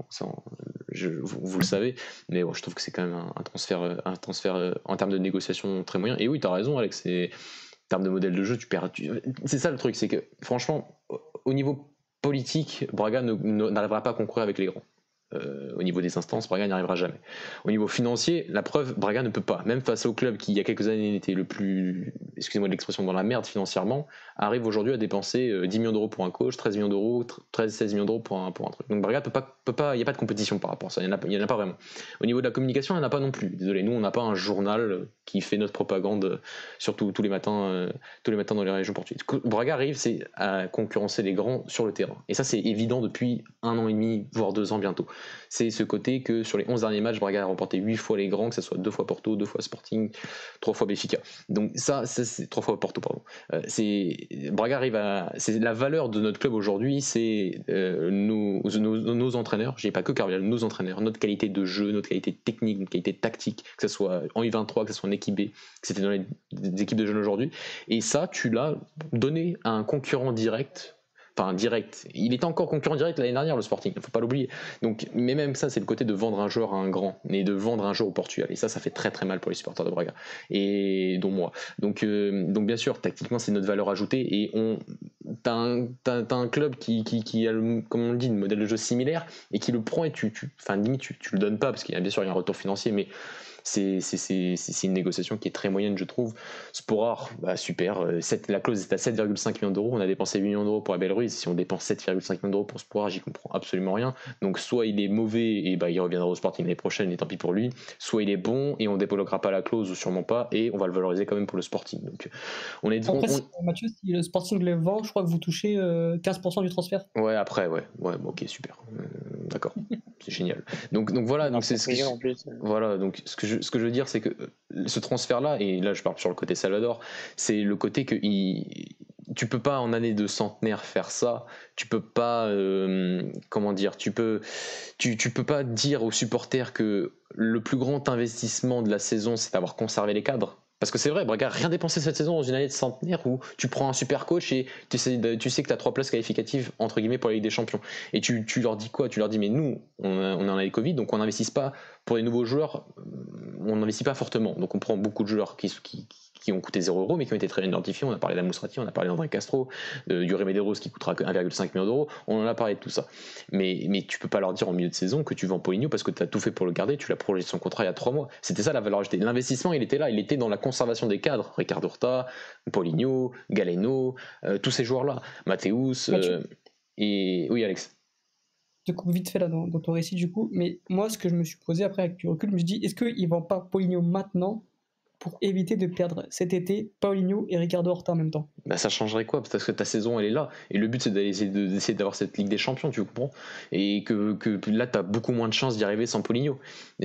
vous le savez, mais bon, je trouve que c'est quand même un transfert en termes de négociation très moyen. Et oui, t'as raison, Alex, en termes de modèle de jeu, tu perds. C'est ça le truc, c'est que franchement, au niveau politique, Braga n'arrivera pas à concourir avec les grands. Au niveau des instances, Braga n'y arrivera jamais. Au niveau financier, la preuve, Braga ne peut pas. Même face au club qui, il y a quelques années, était le plus, excusez-moi de l'expression, dans la merde financièrement, arrive aujourd'hui à dépenser 10 millions d'euros pour un coach, 13 millions d'euros, 13-16 millions d'euros pour un truc. Donc Braga peut pas, il n'y a pas de compétition par rapport à ça, il n'y en a pas vraiment. Au niveau de la communication, il n'y en a pas non plus. Désolé, nous, on n'a pas un journal qui fait notre propagande, surtout tous les matins dans les régions portugaises. Braga arrive à concurrencer les grands sur le terrain. Et ça, c'est évident depuis 1 an et demi, voire 2 ans bientôt. C'est ce côté que sur les 11 derniers matchs, Braga a remporté 8 fois les grands, que ce soit 2 fois Porto, 2 fois Sporting, 3 fois Benfica. Donc ça c'est 3 fois Porto, pardon. Braga arrive c'est la valeur de notre club aujourd'hui, c'est nos entraîneurs, je dis pas que Carvalhal, nos entraîneurs, notre qualité de jeu, notre qualité technique, notre qualité tactique, que ce soit en U23, que ce soit en équipe B, que c'était dans les équipes de jeunes aujourd'hui. Et ça, tu l'as donné à un concurrent direct. Enfin, direct. Il était encore concurrent direct l'année dernière, le Sporting, il ne faut pas l'oublier. Donc, mais même ça, c'est le côté de vendre un joueur à un grand, et de vendre un joueur au Portugal. Et ça fait très très mal pour les supporters de Braga, et dont moi. Donc bien sûr, tactiquement, c'est notre valeur ajoutée, et t'as un club qui a, comme on le dit, un modèle de jeu similaire, et qui le prend, et limite, tu le donnes pas, parce qu'il y a bien sûr un retour financier, mais c'est une négociation qui est très moyenne, je trouve. Sporar, super, la clause est à 7,5 millions d'euros, on a dépensé 8 millions d'euros pour Abel Ruiz, si on dépense 7,5 millions d'euros pour Sporar, j'y comprends absolument rien. Donc soit il est mauvais et il reviendra au Sporting l'année prochaine et tant pis pour lui, soit il est bon et on débloquera pas la clause ou sûrement pas et on va le valoriser quand même pour le Sporting. Donc on est
Après, Mathieu, si le Sporting le vend, je crois que vous touchez 15% du transfert.
Ouais, après, ouais, ok, super, d'accord, c'est génial. Donc voilà, donc c'est ce que
en plus.
voilà, donc ce que je veux dire, c'est que ce transfert-là, et là je parle sur le côté Salvador, c'est le côté que tu peux pas en année de centenaire faire ça, tu peux pas, comment dire, tu peux pas dire aux supporters que le plus grand investissement de la saison, c'est d'avoir conservé les cadres. Parce que c'est vrai, Braga n'a rien dépensé cette saison dans une année de centenaire où tu prends un super coach et tu sais que tu as 3 places qualificatives entre guillemets pour la Ligue des Champions. Et tu leur dis quoi? Tu leur dis mais nous, on est en année Covid, donc on n'investit pas pour les nouveaux joueurs, on n'investit pas fortement. Donc on prend beaucoup de joueurs qui ont coûté 0 € mais qui ont été très bien identifiés. On a parlé d'Amoustrati, on a parlé d'André Castro, Yuri Medeiros qui coûtera 1,5 million d'euros. On en a parlé de tout ça. Mais tu peux pas leur dire en milieu de saison que tu vends Paulinho parce que tu as tout fait pour le garder, tu l'as prolongé son contrat il y a 3 mois. C'était ça la valeur ajoutée. L'investissement, il était là, il était dans la conservation des cadres. Ricardo Horta, Paulinho, Galeno, tous ces joueurs-là. Mathéus. Et oui, Alex.
Je te coupe vite fait là dans ton récit du coup, mais moi ce que je me suis posé après avec du recul, je me suis dit, est-ce qu'ils ne vendent pas Paulinho maintenant pour éviter de perdre cet été Paulinho et Ricardo Horta en même temps?
Ça changerait quoi? Parce que ta saison elle est là et le but c'est d'essayer d'avoir cette Ligue des Champions, tu comprends? Et que là t'as beaucoup moins de chances d'y arriver sans Paulinho.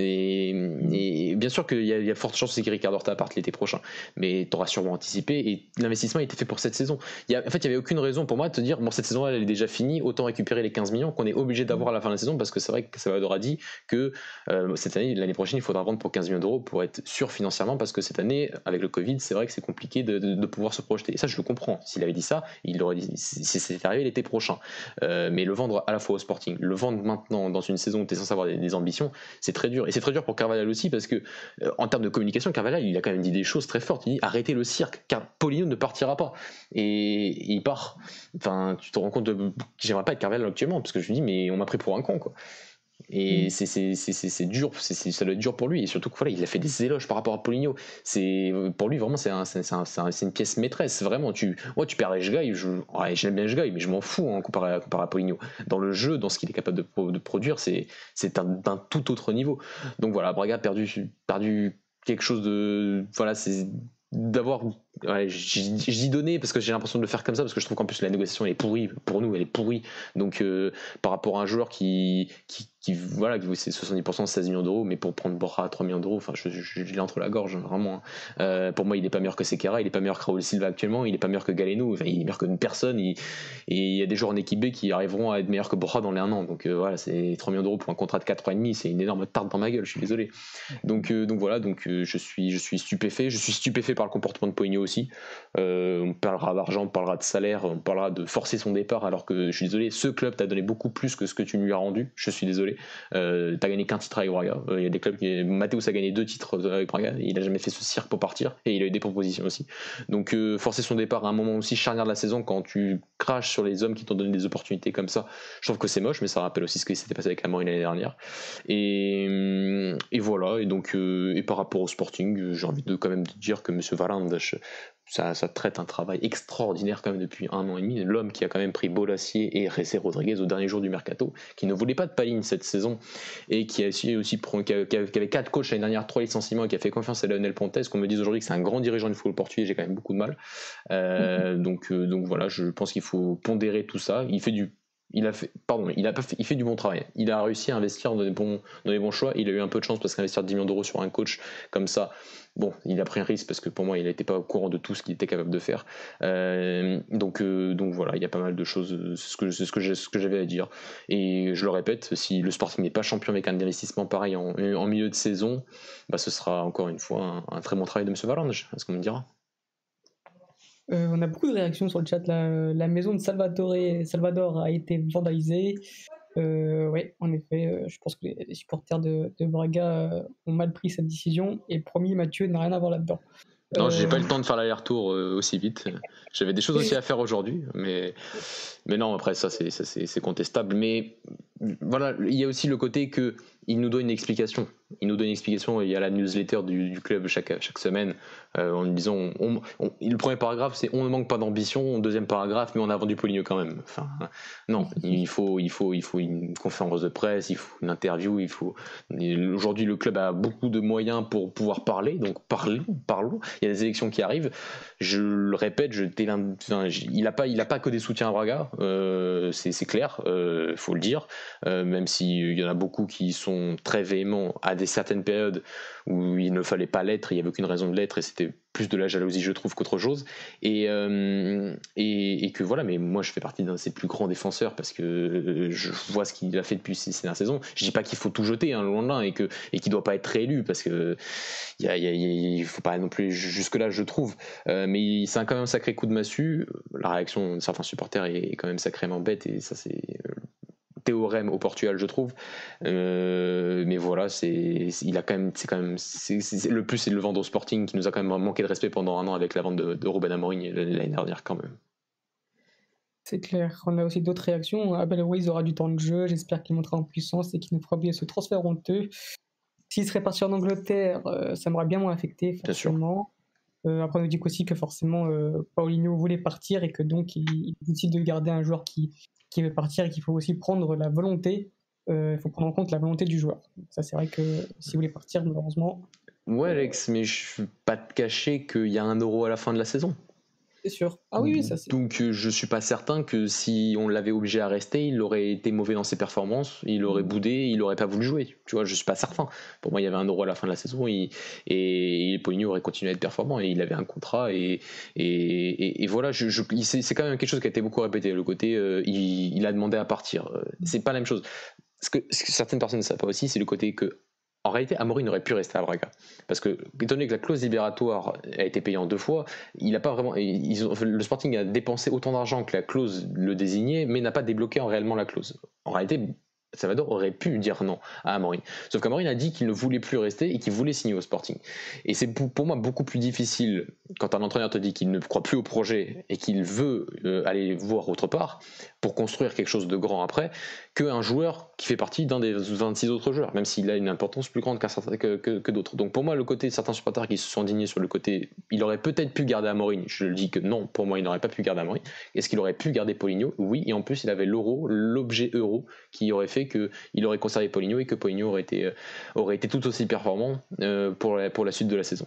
Et bien sûr qu'il y a forte chance que Ricardo Horta parte l'été prochain, mais t'auras sûrement anticipé et l'investissement a été fait pour cette saison. En fait il n'y avait aucune raison pour moi de te dire bon cette saison elle est déjà finie, autant récupérer les 15 millions qu'on est obligé d'avoir à la fin de la saison, parce que c'est vrai que Salvador a dit que cette année, l'année prochaine il faudra vendre pour 15 millions d'euros pour être sûr financièrement, parce que cette année avec le Covid c'est vrai que c'est compliqué de pouvoir se projeter, et ça je le comprends. S'il avait dit ça, il l'aurait dit si c'était arrivé l'été prochain. Mais le vendre à la fois au Sporting, le vendre maintenant dans une saison où tu es censé avoir des ambitions, c'est très dur. Et c'est très dur pour Carvalhal aussi, parce que en termes de communication, Carvalhal il a quand même dit des choses très fortes. Il dit arrêtez le cirque, car Paulinho ne partira pas. Et il part. Enfin, tu te rends compte j'aimerais pas être Carvalhal actuellement, parce que je me dis mais on m'a pris pour un con quoi. Et c'est dur, ça doit être dur pour lui, et surtout que voilà, il a fait des éloges par rapport à Paulinho. Pour lui vraiment c'est une pièce maîtresse, vraiment. Moi tu perds Jgaï, j'aime bien Jgaï, mais je m'en fous comparé à Paulinho. Dans le jeu, dans ce qu'il est capable de produire, c'est d'un tout autre niveau. Donc voilà, Braga a perdu quelque chose de, voilà, c'est d'avoir, je dis donner parce que j'ai l'impression de le faire comme ça, parce que je trouve qu'en plus la négociation elle est pourrie pour nous, elle est pourrie. Donc par rapport à un joueur qui voilà, c'est 70% de 16 millions d'euros, mais pour prendre Borja à 3 millions d'euros, enfin je l'ai entre la gorge vraiment. Pour moi il est pas meilleur que Sequeira, il est pas meilleur que Raúl Silva actuellement, il est pas meilleur que Galeno, enfin il est meilleur que personne, et il y a des joueurs en équipe B qui arriveront à être meilleurs que Borja dans les 1 an. Donc voilà, c'est 3 millions d'euros pour un contrat de 4 ans et demi, c'est une énorme tarte dans ma gueule, je suis désolé. Donc voilà, je suis stupéfait, par le comportement de Paulinho aussi. On parlera d'argent, on parlera de salaire, on parlera de forcer son départ, alors que je suis désolé, ce club t'a donné beaucoup plus que ce que tu lui as rendu, je suis désolé. T'as gagné qu'un titre avec Braga, il y a des clubs Mathéus a gagné 2 titres avec Braga, il a jamais fait ce cirque pour partir, et il a eu des propositions aussi. Donc forcer son départ à un moment aussi charnière de la saison, quand tu craches sur les hommes qui t'ont donné des opportunités comme ça, je trouve que c'est moche, mais ça rappelle aussi ce qui s'était passé avec Amorim l'année dernière. Et voilà, et donc et par rapport au Sporting, j'ai envie de quand même de dire que monsieur Varandas, ça traite un travail extraordinaire quand même depuis 1 an et demi. L'homme qui a quand même pris Bolassier et José Rodriguez au dernier jour du mercato, qui ne voulait pas de Paline cette saison, et qui a essayé aussi qui avait 4 coachs l'année dernière, 3 licenciements, et qui a fait confiance à Lionel Pontes, qu'on me dise aujourd'hui que c'est un grand dirigeant du football portugais, j'ai quand même beaucoup de mal. Donc voilà, je pense qu'il faut pondérer tout ça. Il fait du bon travail. Il a réussi à investir dans les bons choix. Il a eu un peu de chance parce qu'investir 10 millions d'euros sur un coach comme ça, bon, il a pris un risque parce que pour moi, il n'était pas au courant de tout ce qu'il était capable de faire. Donc voilà, il y a pas mal de choses. C'est ce que j'avais à dire. Et je le répète, si le Sporting n'est pas champion avec un investissement pareil en milieu de saison, ce sera encore une fois un très bon travail de M. Varandas, est-ce qu'on me dira.
On a beaucoup de réactions sur le chat. La maison de Salvador a été vandalisée. Oui, en effet, je pense que les supporters de Braga ont mal pris cette décision. Et promis, Mathieu n'a rien à voir là-dedans.
Non, j'ai pas eu le temps de faire l'aller-retour aussi vite. J'avais des choses aussi à faire aujourd'hui, mais non, après ça c'est contestable. Mais voilà, il y a aussi le côté que il nous donne une explication. Il nous donne une explication. Il y a la newsletter du club chaque semaine en nous disant le premier paragraphe, c'est on ne manque pas d'ambition. Deuxième paragraphe, mais on a vendu Poligno quand même. Enfin, non, il faut une conférence de presse, il faut une interview. Aujourd'hui, le club a beaucoup de moyens pour pouvoir parler. Donc parlons. Il y a des élections qui arrivent. Je le répète, il n'a pas que des soutiens à Braga. C'est clair, faut le dire. Même s'il y en a beaucoup qui sont très véhéments à certaines périodes où il ne fallait pas l'être, il n'y avait aucune raison de l'être et c'était plus de la jalousie je trouve qu'autre chose et que voilà, mais moi je fais partie d'un de ses plus grands défenseurs parce que je vois ce qu'il a fait depuis ces dernières saisons. Je dis pas qu'il faut tout jeter loin de là et qu'il doit pas être réélu parce que il faut pas non plus jusque là je trouve, mais c'est quand même un sacré coup de massue. La réaction de certains supporters est quand même sacrément bête et ça c'est théorème au Portugal je trouve, mais voilà, il a quand même, le plus c'est le vendre au Sporting qui nous a quand même manqué de respect pendant un an avec la vente de Ruben Amorim l'année dernière quand même.
C'est clair. On a aussi d'autres réactions. Abel Ruiz aura du temps de jeu, j'espère qu'il montera en puissance et qu'il ne fera oublier ce transfert honteux. S'il serait parti en Angleterre, ça m'aurait bien moins affecté forcément. Après on nous dit aussi que forcément Paulinho voulait partir et que donc il décide de garder un joueur qui veut partir et qu'il faut aussi prendre la volonté. Il faut prendre en compte la volonté du joueur. Ça c'est vrai que s'il voulait partir malheureusement.
Ouais Alex, mais je ne vais pas te cacher qu'il y a 1 euro à la fin de la saison.
C'est sûr. Ah oui, ça c'est.
Donc je suis pas certain que si on l'avait obligé à rester, il aurait été mauvais dans ses performances, il aurait boudé, il aurait pas voulu jouer. Tu vois, je suis pas certain. Pour moi, il y avait 1 euro à la fin de la saison et Poligno aurait continué à être performant et il avait un contrat et voilà. C'est quand même quelque chose qui a été beaucoup répété. Le côté, il a demandé à partir. C'est pas la même chose. Ce que certaines personnes ne savent pas aussi, c'est le côté que en réalité, Amorim n'aurait pu rester à Braga. Parce que, étant donné que la clause libératoire a été payée en 2 fois, il a pas vraiment, le Sporting a dépensé autant d'argent que la clause le désignait, mais n'a pas débloqué réellement la clause. En réalité, Salvador aurait pu dire non à Amorim. Sauf qu'Amorim a dit qu'il ne voulait plus rester et qu'il voulait signer au Sporting. Et c'est pour moi beaucoup plus difficile quand un entraîneur te dit qu'il ne croit plus au projet et qu'il veut aller voir autre part pour construire quelque chose de grand après, qu'un joueur qui fait partie d'un des 26 autres joueurs, même s'il a une importance plus grande que d'autres. Donc pour moi, le côté de certains supporters qui se sont indignés sur le côté, il aurait peut-être pu garder Amorim. Je le dis que non, pour moi, il n'aurait pas pu garder Amorim. Est-ce qu'il aurait pu garder Poligno? Oui, et en plus, il avait l'objet euro, qui aurait fait qu'il aurait conservé Poligno et que Poligno aurait été tout aussi performant pour la suite de la saison.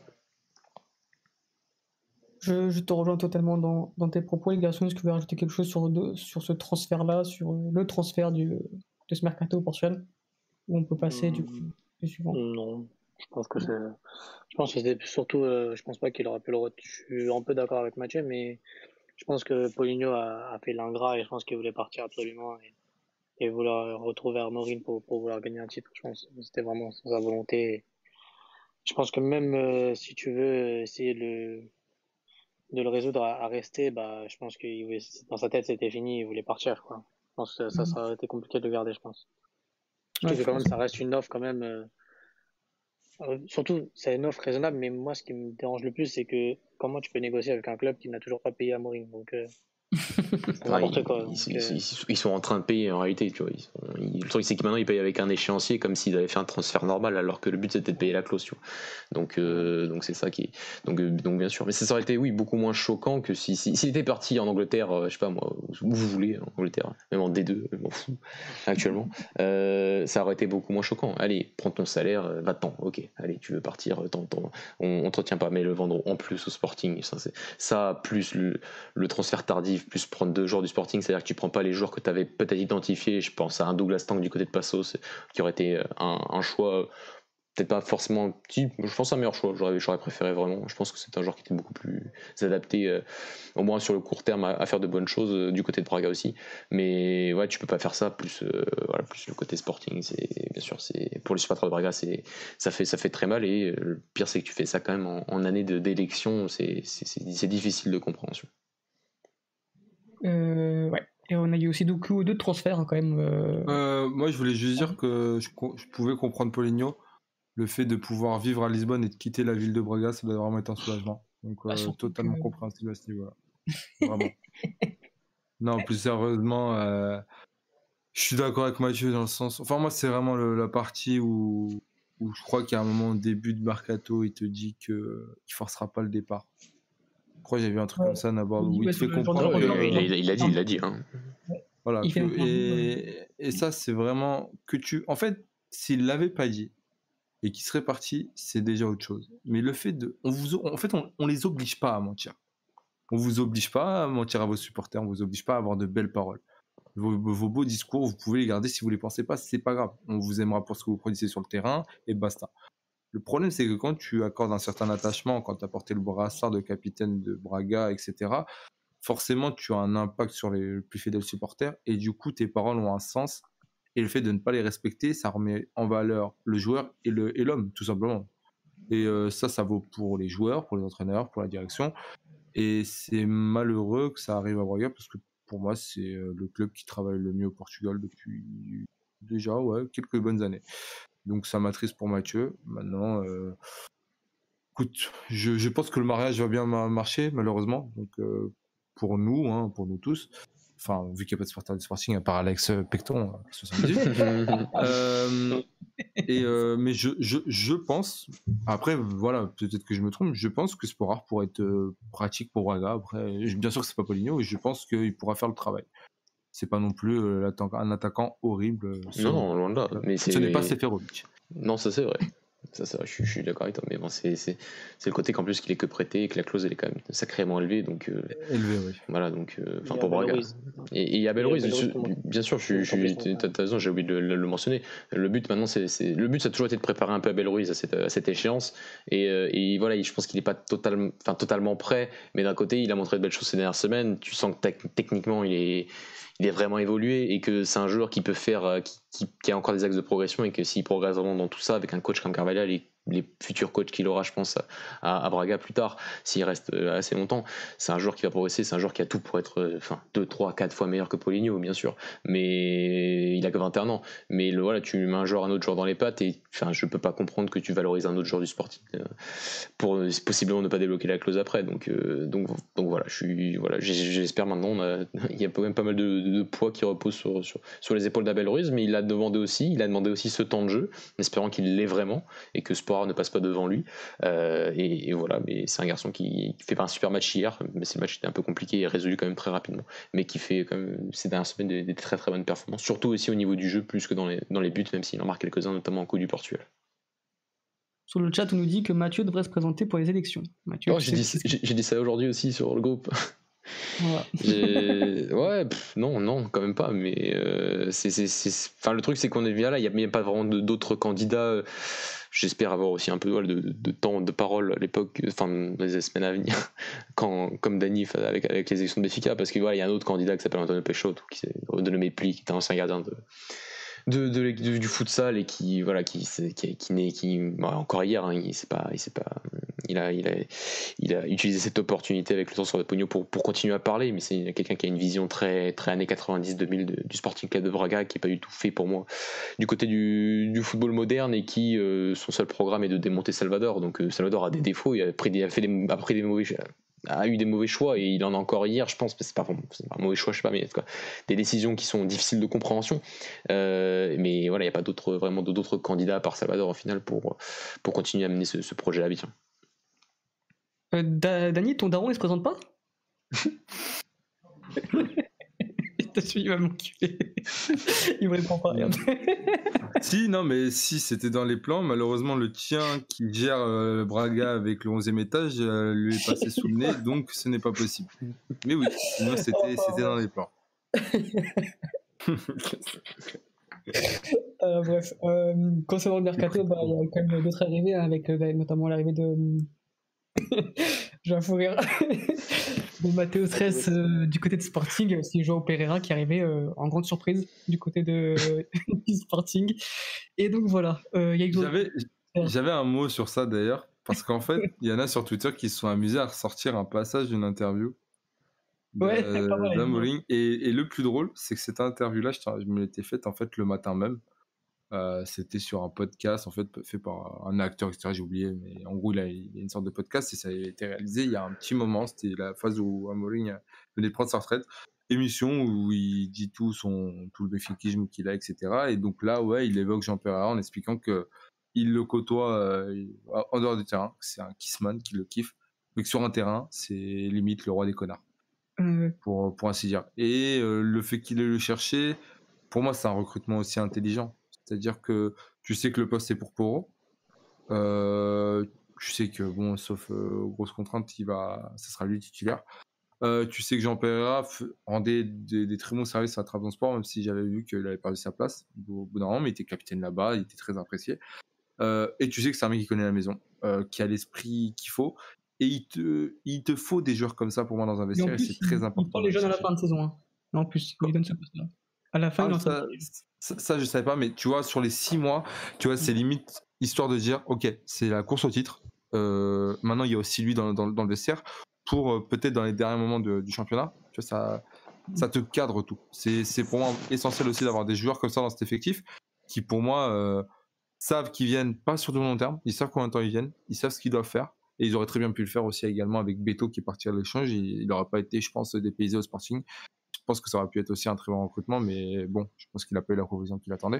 Je te rejoins totalement dans tes propos, les garçons. Est-ce que vous voulez rajouter quelque chose sur ce transfert-là, sur le transfert de ce mercato au Portugal, où on peut passer du coup au suivant?
Non, je pense que c'était surtout, je pense pas qu'il aurait pu je suis un peu d'accord avec Mathieu, mais je pense que Poligno a fait l'ingrat et je pense qu'il voulait partir absolument et vouloir retrouver Amorim pour vouloir gagner un titre. Je pense que c'était vraiment sa volonté. Je pense que même si tu veux essayer de le résoudre à rester, bah, je pense que dans sa tête c'était fini, il voulait partir, quoi. Je pense que ça aurait été compliqué de le garder, je pense. Surtout que quand même, ça reste une offre quand même. Surtout, c'est une offre raisonnable, mais moi, ce qui me dérange le plus, c'est que comment tu peux négocier avec un club qui n'a toujours pas payé Amorim. Donc, c'est n'importe quoi.
Ils sont en train de payer en réalité, tu vois. Le truc c'est que maintenant ils payent avec un échéancier comme s'ils avaient fait un transfert normal alors que le but c'était de payer la clause, tu vois. Donc c'est ça qui est. Donc bien sûr. Mais ça aurait été beaucoup moins choquant que s'il était parti en Angleterre, je sais pas moi, où vous voulez, en Angleterre, même en D2, je m'en fous, actuellement. Ça aurait été beaucoup moins choquant. Allez, prends ton salaire, va-t'en, ok, allez, tu veux partir, on te retient pas, mais le vendre en plus au Sporting, ça plus le transfert tardif, plus prendre 2 joueurs du Sporting, c'est-à-dire que tu prends pas les joueurs que tu avais peut-être identifiés. Je pense à un Douglas Tank du côté de Passos qui aurait été un choix peut-être pas forcément petit, je pense un meilleur choix, j'aurais préféré vraiment. Je pense que c'est un joueur qui était beaucoup plus adapté au moins sur le court terme à faire de bonnes choses du côté de Braga aussi, mais ouais, tu peux pas faire ça plus plus le côté Sporting, c'est bien sûr, c'est pour les supporters de Braga, ça fait très mal, et le pire c'est que tu fais ça quand même en année d'élection, c'est difficile de compréhension.
Ouais. Et on a eu aussi beaucoup d'autres transferts quand même.
Moi, je voulais juste dire que je pouvais comprendre Poligno. Le fait de pouvoir vivre à Lisbonne et de quitter la ville de Braga, ça doit vraiment être un soulagement. Donc, totalement compréhensible à ce niveau-là. Vraiment. Non, plus sérieusement, Je suis d'accord avec Mathieu dans le sens. Enfin, moi, c'est vraiment la partie où je crois qu'à un moment, au début de Mercato, il te dit qu'il forcera pas le départ. Je crois que j'ai vu un truc
Ouais.
comme ça, Nabord,
Il dit,
où il
ouais,
te
sur
fait
le jour de
comprendre
la
Ouais,
conférence.
il a dit. Hein.
voilà,
Il fait une interview,
et ça, c'est vraiment que tu. En fait, s'il l'avait pas dit et qu'il serait parti, c'est déjà autre chose. Mais le fait de. En fait, on les oblige pas à mentir. On vous oblige pas à mentir à vos supporters, on vous oblige pas à avoir de belles paroles. Vos beaux discours, vous pouvez les garder si vous les pensez pas, c'est pas grave. On vous aimera pour ce que vous produisez sur le terrain et basta. Le problème, c'est que quand tu accordes un certain attachement, quand tu as porté le brassard de capitaine de Braga, etc., forcément, tu as un impact sur les plus fidèles supporters et du coup, tes paroles ont un sens. Et le fait de ne pas les respecter, ça remet en valeur le joueur et l'homme, tout simplement. Et ça vaut pour les joueurs, pour les entraîneurs, pour la direction. Et c'est malheureux que ça arrive à Braga parce que pour moi, c'est le club qui travaille le mieux au Portugal depuis déjà quelques bonnes années. Donc ça m'attriste pour Mathieu. Maintenant, écoute, je pense que le mariage va bien marcher, malheureusement. Donc pour nous tous. Enfin, vu qu'il n'y a pas de supporter du Sporting, à part Alex Pecton, 78. Mais je pense, après, voilà, peut-être que je me trompe, je pense que Sporar pourrait être pratique pour Braga. Après, bien sûr que c'est pas Paulinho, et je pense qu'il pourra faire le travail. C'est pas non plus un attaquant horrible.
Non, loin de là. Mais
ce n'est pas Seferovic.
Non, ça c'est vrai. Ça, je suis d'accord avec toi. Mais bon, c'est le côté qu'en plus qu'il est que prêté et que la clause elle est quand même sacrément élevée. Donc,
élevé, oui.
Voilà, donc, enfin pour Braga. Et il y a Abel Ruiz, bien sûr, t'as raison, j'ai oublié de le mentionner. Le but maintenant, ça a toujours été de préparer un peu Abel Ruiz à cette échéance. Et voilà, je pense qu'il n'est pas totalement prêt, mais d'un côté, il a montré de belles choses ces dernières semaines. Tu sens que techniquement, il est vraiment évolué et que c'est un joueur qui peut faire, qui a encore des axes de progression et que s'il progresse vraiment dans tout ça avec un coach comme Carvalhal et les futurs coachs qu'il aura, je pense, à Braga plus tard, s'il reste assez longtemps, c'est un joueur qui va progresser, c'est un joueur qui a tout pour être 2, 3, 4 fois meilleur que Paulinho, bien sûr, mais il a que 21 ans. Mais voilà, tu mets un autre joueur dans les pattes et je peux pas comprendre que tu valorises un autre joueur du Sporting pour possiblement ne pas débloquer la clause après. Donc voilà, j'espère maintenant, il y a quand même pas mal de poids qui repose sur les épaules d'Abel Ruiz, mais il a demandé aussi ce temps de jeu, en espérant qu'il l'ait vraiment et que Sport ne passe pas devant lui. Et voilà, mais c'est un garçon qui fait pas un super match hier, mais ce match était un peu compliqué et résolu quand même très rapidement, mais qui fait quand même ces dernières semaines des très très bonnes performances, surtout aussi au niveau du jeu plus que dans les buts, même s'il en marque quelques-uns, notamment en coup du Portugal.
Sur le chat, on nous dit que Mathieu devrait se présenter pour les élections. Mathieu,
j'ai dit ça aujourd'hui aussi sur le groupe.
Voilà.
Non, quand même pas. Mais le truc, c'est qu'on est bien là. Il n'y a pas vraiment d'autres candidats. J'espère avoir aussi un peu de temps de parole à l'époque, dans les semaines à venir, comme Dany avec les élections de Benfica, parce que voilà, il y a un autre candidat qui s'appelle Antonio Peixoto, qui s'est renommé Pli, qui est un ancien gardien du futsal et qui encore hier, hein, il a utilisé cette opportunité avec le temps sur le pognon pour continuer à parler, mais c'est quelqu'un qui a une vision très très années 90-2000 du Sporting Club de Braga, qui est pas du tout fait pour moi du côté du football moderne, et qui son seul programme est de démonter Salvador. Donc Salvador a des défauts, il a eu des mauvais choix, et il en a encore hier, je pense, parce que c'est pas un mauvais choix, je sais pas, mais en tout cas, des décisions qui sont difficiles de compréhension. Mais voilà, il n'y a pas vraiment d'autres candidats à part Salvador au final pour continuer à mener ce projet à bien.
Dany, ton daron il se présente pas? Il va m'enculer. Il me répond pas, regarde.
Si, c'était dans les plans. Malheureusement, le tien qui gère Braga avec le 11e étage lui est passé sous le nez, donc ce n'est pas possible. Mais oui, sinon c'était dans les plans.
Bref, concernant le mercato, il y a quand même d'autres arrivées, avec notamment l'arrivée de j'ai un fou rire de Matteo Stress du côté de Sporting, c'est João Pereira qui est arrivé en grande surprise du côté du Sporting. Et donc voilà,
j'avais un mot sur ça d'ailleurs, parce qu'en fait il y en a sur Twitter qui se sont amusés à ressortir un passage d'une interview d'Amorim, et le plus drôle, c'est que cette interview là je me l'étais faite en fait le matin même. C'était sur un podcast en fait fait par un acteur, etc. J'ai oublié, mais en gros il y a une sorte de podcast et ça a été réalisé il y a un petit moment. C'était la phase où Amorim venait de prendre sa retraite, émission où il dit tout le béfiquisme qu'il a, etc. Et donc là, ouais, il évoque Jean Pereira en expliquant que il le côtoie en dehors du terrain, que c'est un kissman qui le kiffe, mais que sur un terrain, c'est limite le roi des connards, pour ainsi dire. Et le fait qu'il ait le cherché, pour moi, c'est un recrutement aussi intelligent. C'est-à-dire que tu sais que le poste est pour Poro. Tu sais que, bon, sauf grosse contrainte, ça sera lui titulaire. Tu sais que Jean Pereira rendait des très bons services à Trabzonspor, même si j'avais vu qu'il avait perdu sa place au bout d'un moment, mais il était capitaine là-bas, il était très apprécié. Et tu sais que c'est un mec qui connaît la maison, qui a l'esprit qu'il faut. Et il te faut des joueurs comme ça pour moi dans un
Et en
vestiaire, et
plus,
c'est très
il
important.
prend les jeunes à la fin de saison. En plus, il lui donne ce poste-là. À la fin, il en
ça, je savais pas, mais tu vois, sur les 6 mois, tu vois, c'est limite histoire de dire, ok, c'est la course au titre. Maintenant, il y a aussi lui dans le vestiaire pour peut-être dans les derniers moments du championnat. Tu vois, ça te cadre tout. C'est pour moi essentiel aussi d'avoir des joueurs comme ça dans cet effectif qui, pour moi, savent qu'ils viennent pas sur du long terme. Ils savent combien de temps ils viennent. Ils savent ce qu'ils doivent faire. Et ils auraient très bien pu le faire aussi également avec Beto qui est parti à l'échange. Il n'aurait pas été, je pense, dépaysé au Sporting. Je pense que ça aurait pu être aussi un très bon recrutement, mais bon, je pense qu'il n'a pas eu la provision qu'il attendait.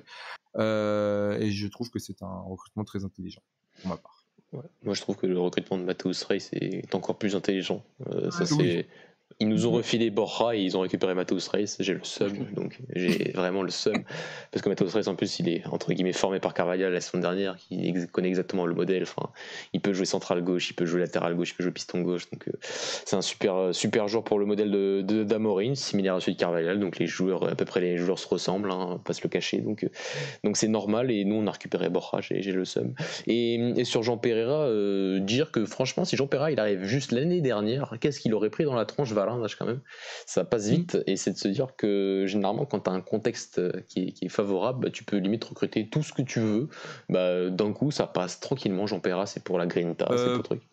Et je trouve que c'est un recrutement très intelligent, pour ma part.
Ouais. Moi, je trouve que le recrutement de Matheus Reis est encore plus intelligent.
Oui.
Ils nous ont refilé Borja et ils ont récupéré Matheus Reis. J'ai le seum, donc j'ai vraiment le seum. Parce que Matheus Reis, en plus, il est entre guillemets formé par Carvalhal la semaine dernière, qui connaît exactement le modèle. Enfin, il peut jouer central gauche, il peut jouer latéral gauche, il peut jouer piston gauche. Donc, c'est un super joueur pour le modèle d'Amorim, similaire à celui de Carvalhal. Donc, à peu près les joueurs se ressemblent, hein, on va pas se le cacher. Donc c'est normal. Et nous, on a récupéré Borja, j'ai le seum. Et sur Jean Pereira, dire que franchement, si Jean Pereira il arrive juste l'année dernière, qu'est-ce qu'il aurait pris dans la tronche Valence quand même, ça passe vite. Et c'est de se dire que généralement quand tu as un contexte qui est favorable, bah, tu peux limite recruter tout ce que tu veux, bah, d'un coup ça passe tranquillement. Jean Pereira, c'est pour la grinta, c'est pour le truc.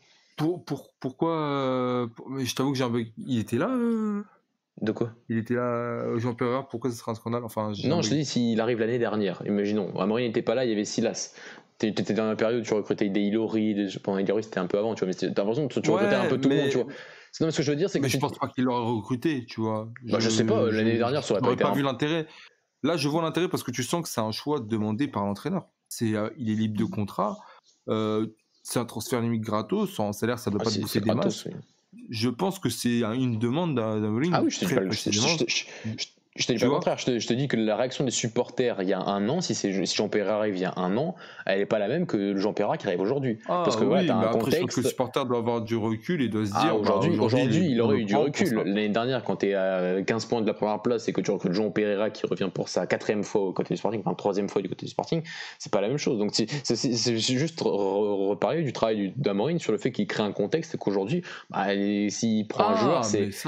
Pourquoi mais je t'avoue que j'ai un bug. Il était là
De quoi?
Il était là, Jean Pereira, pourquoi ce serait un scandale? Enfin,
non, je te dis, s'il arrive l'année dernière, imaginons, Amorim n'était pas là, il y avait Silas. T'étais dans la période où tu recrutais des Ilori, pendant Ilori c'était un peu avant, tu vois, mais t'as l'impression que tu recrutais un peu tout le monde, tu vois. Non, mais ce que je veux dire, c'est que.
Mais je pense pas qu'il l'aurait recruté, tu vois.
Bah, je sais pas, l'année dernière, ça aurait
pas vu l'intérêt. Là, je vois l'intérêt parce que tu sens que c'est un choix demandé par l'entraîneur. Il est libre de contrat. C'est un transfert limite gratos. Son salaire, ça doit pas te bouffer des masses. Oui. Je pense que c'est une demande d'Amorim.
Ah oui, je te dis pas je te dis pas le contraire, je te dis que la réaction des supporters il y a un an, si Jean Pereira arrive il y a un an, elle n'est pas la même que le Jean Pereira qui arrive aujourd'hui. Parce que
oui,
t'as un contexte.
Je pense que le supporter doit avoir du recul et doit se dire.
Aujourd'hui, il aurait eu du recul. L'année dernière, quand tu es à 15 points de la première place et que tu recrutes Jean Pereira qui revient pour sa 4e fois au côté du Sporting, enfin 3e fois du côté du Sporting, c'est pas la même chose. Donc c'est juste reparler du travail d'Amorim sur le fait qu'il crée un contexte et qu'aujourd'hui, bah, s'il prend un joueur,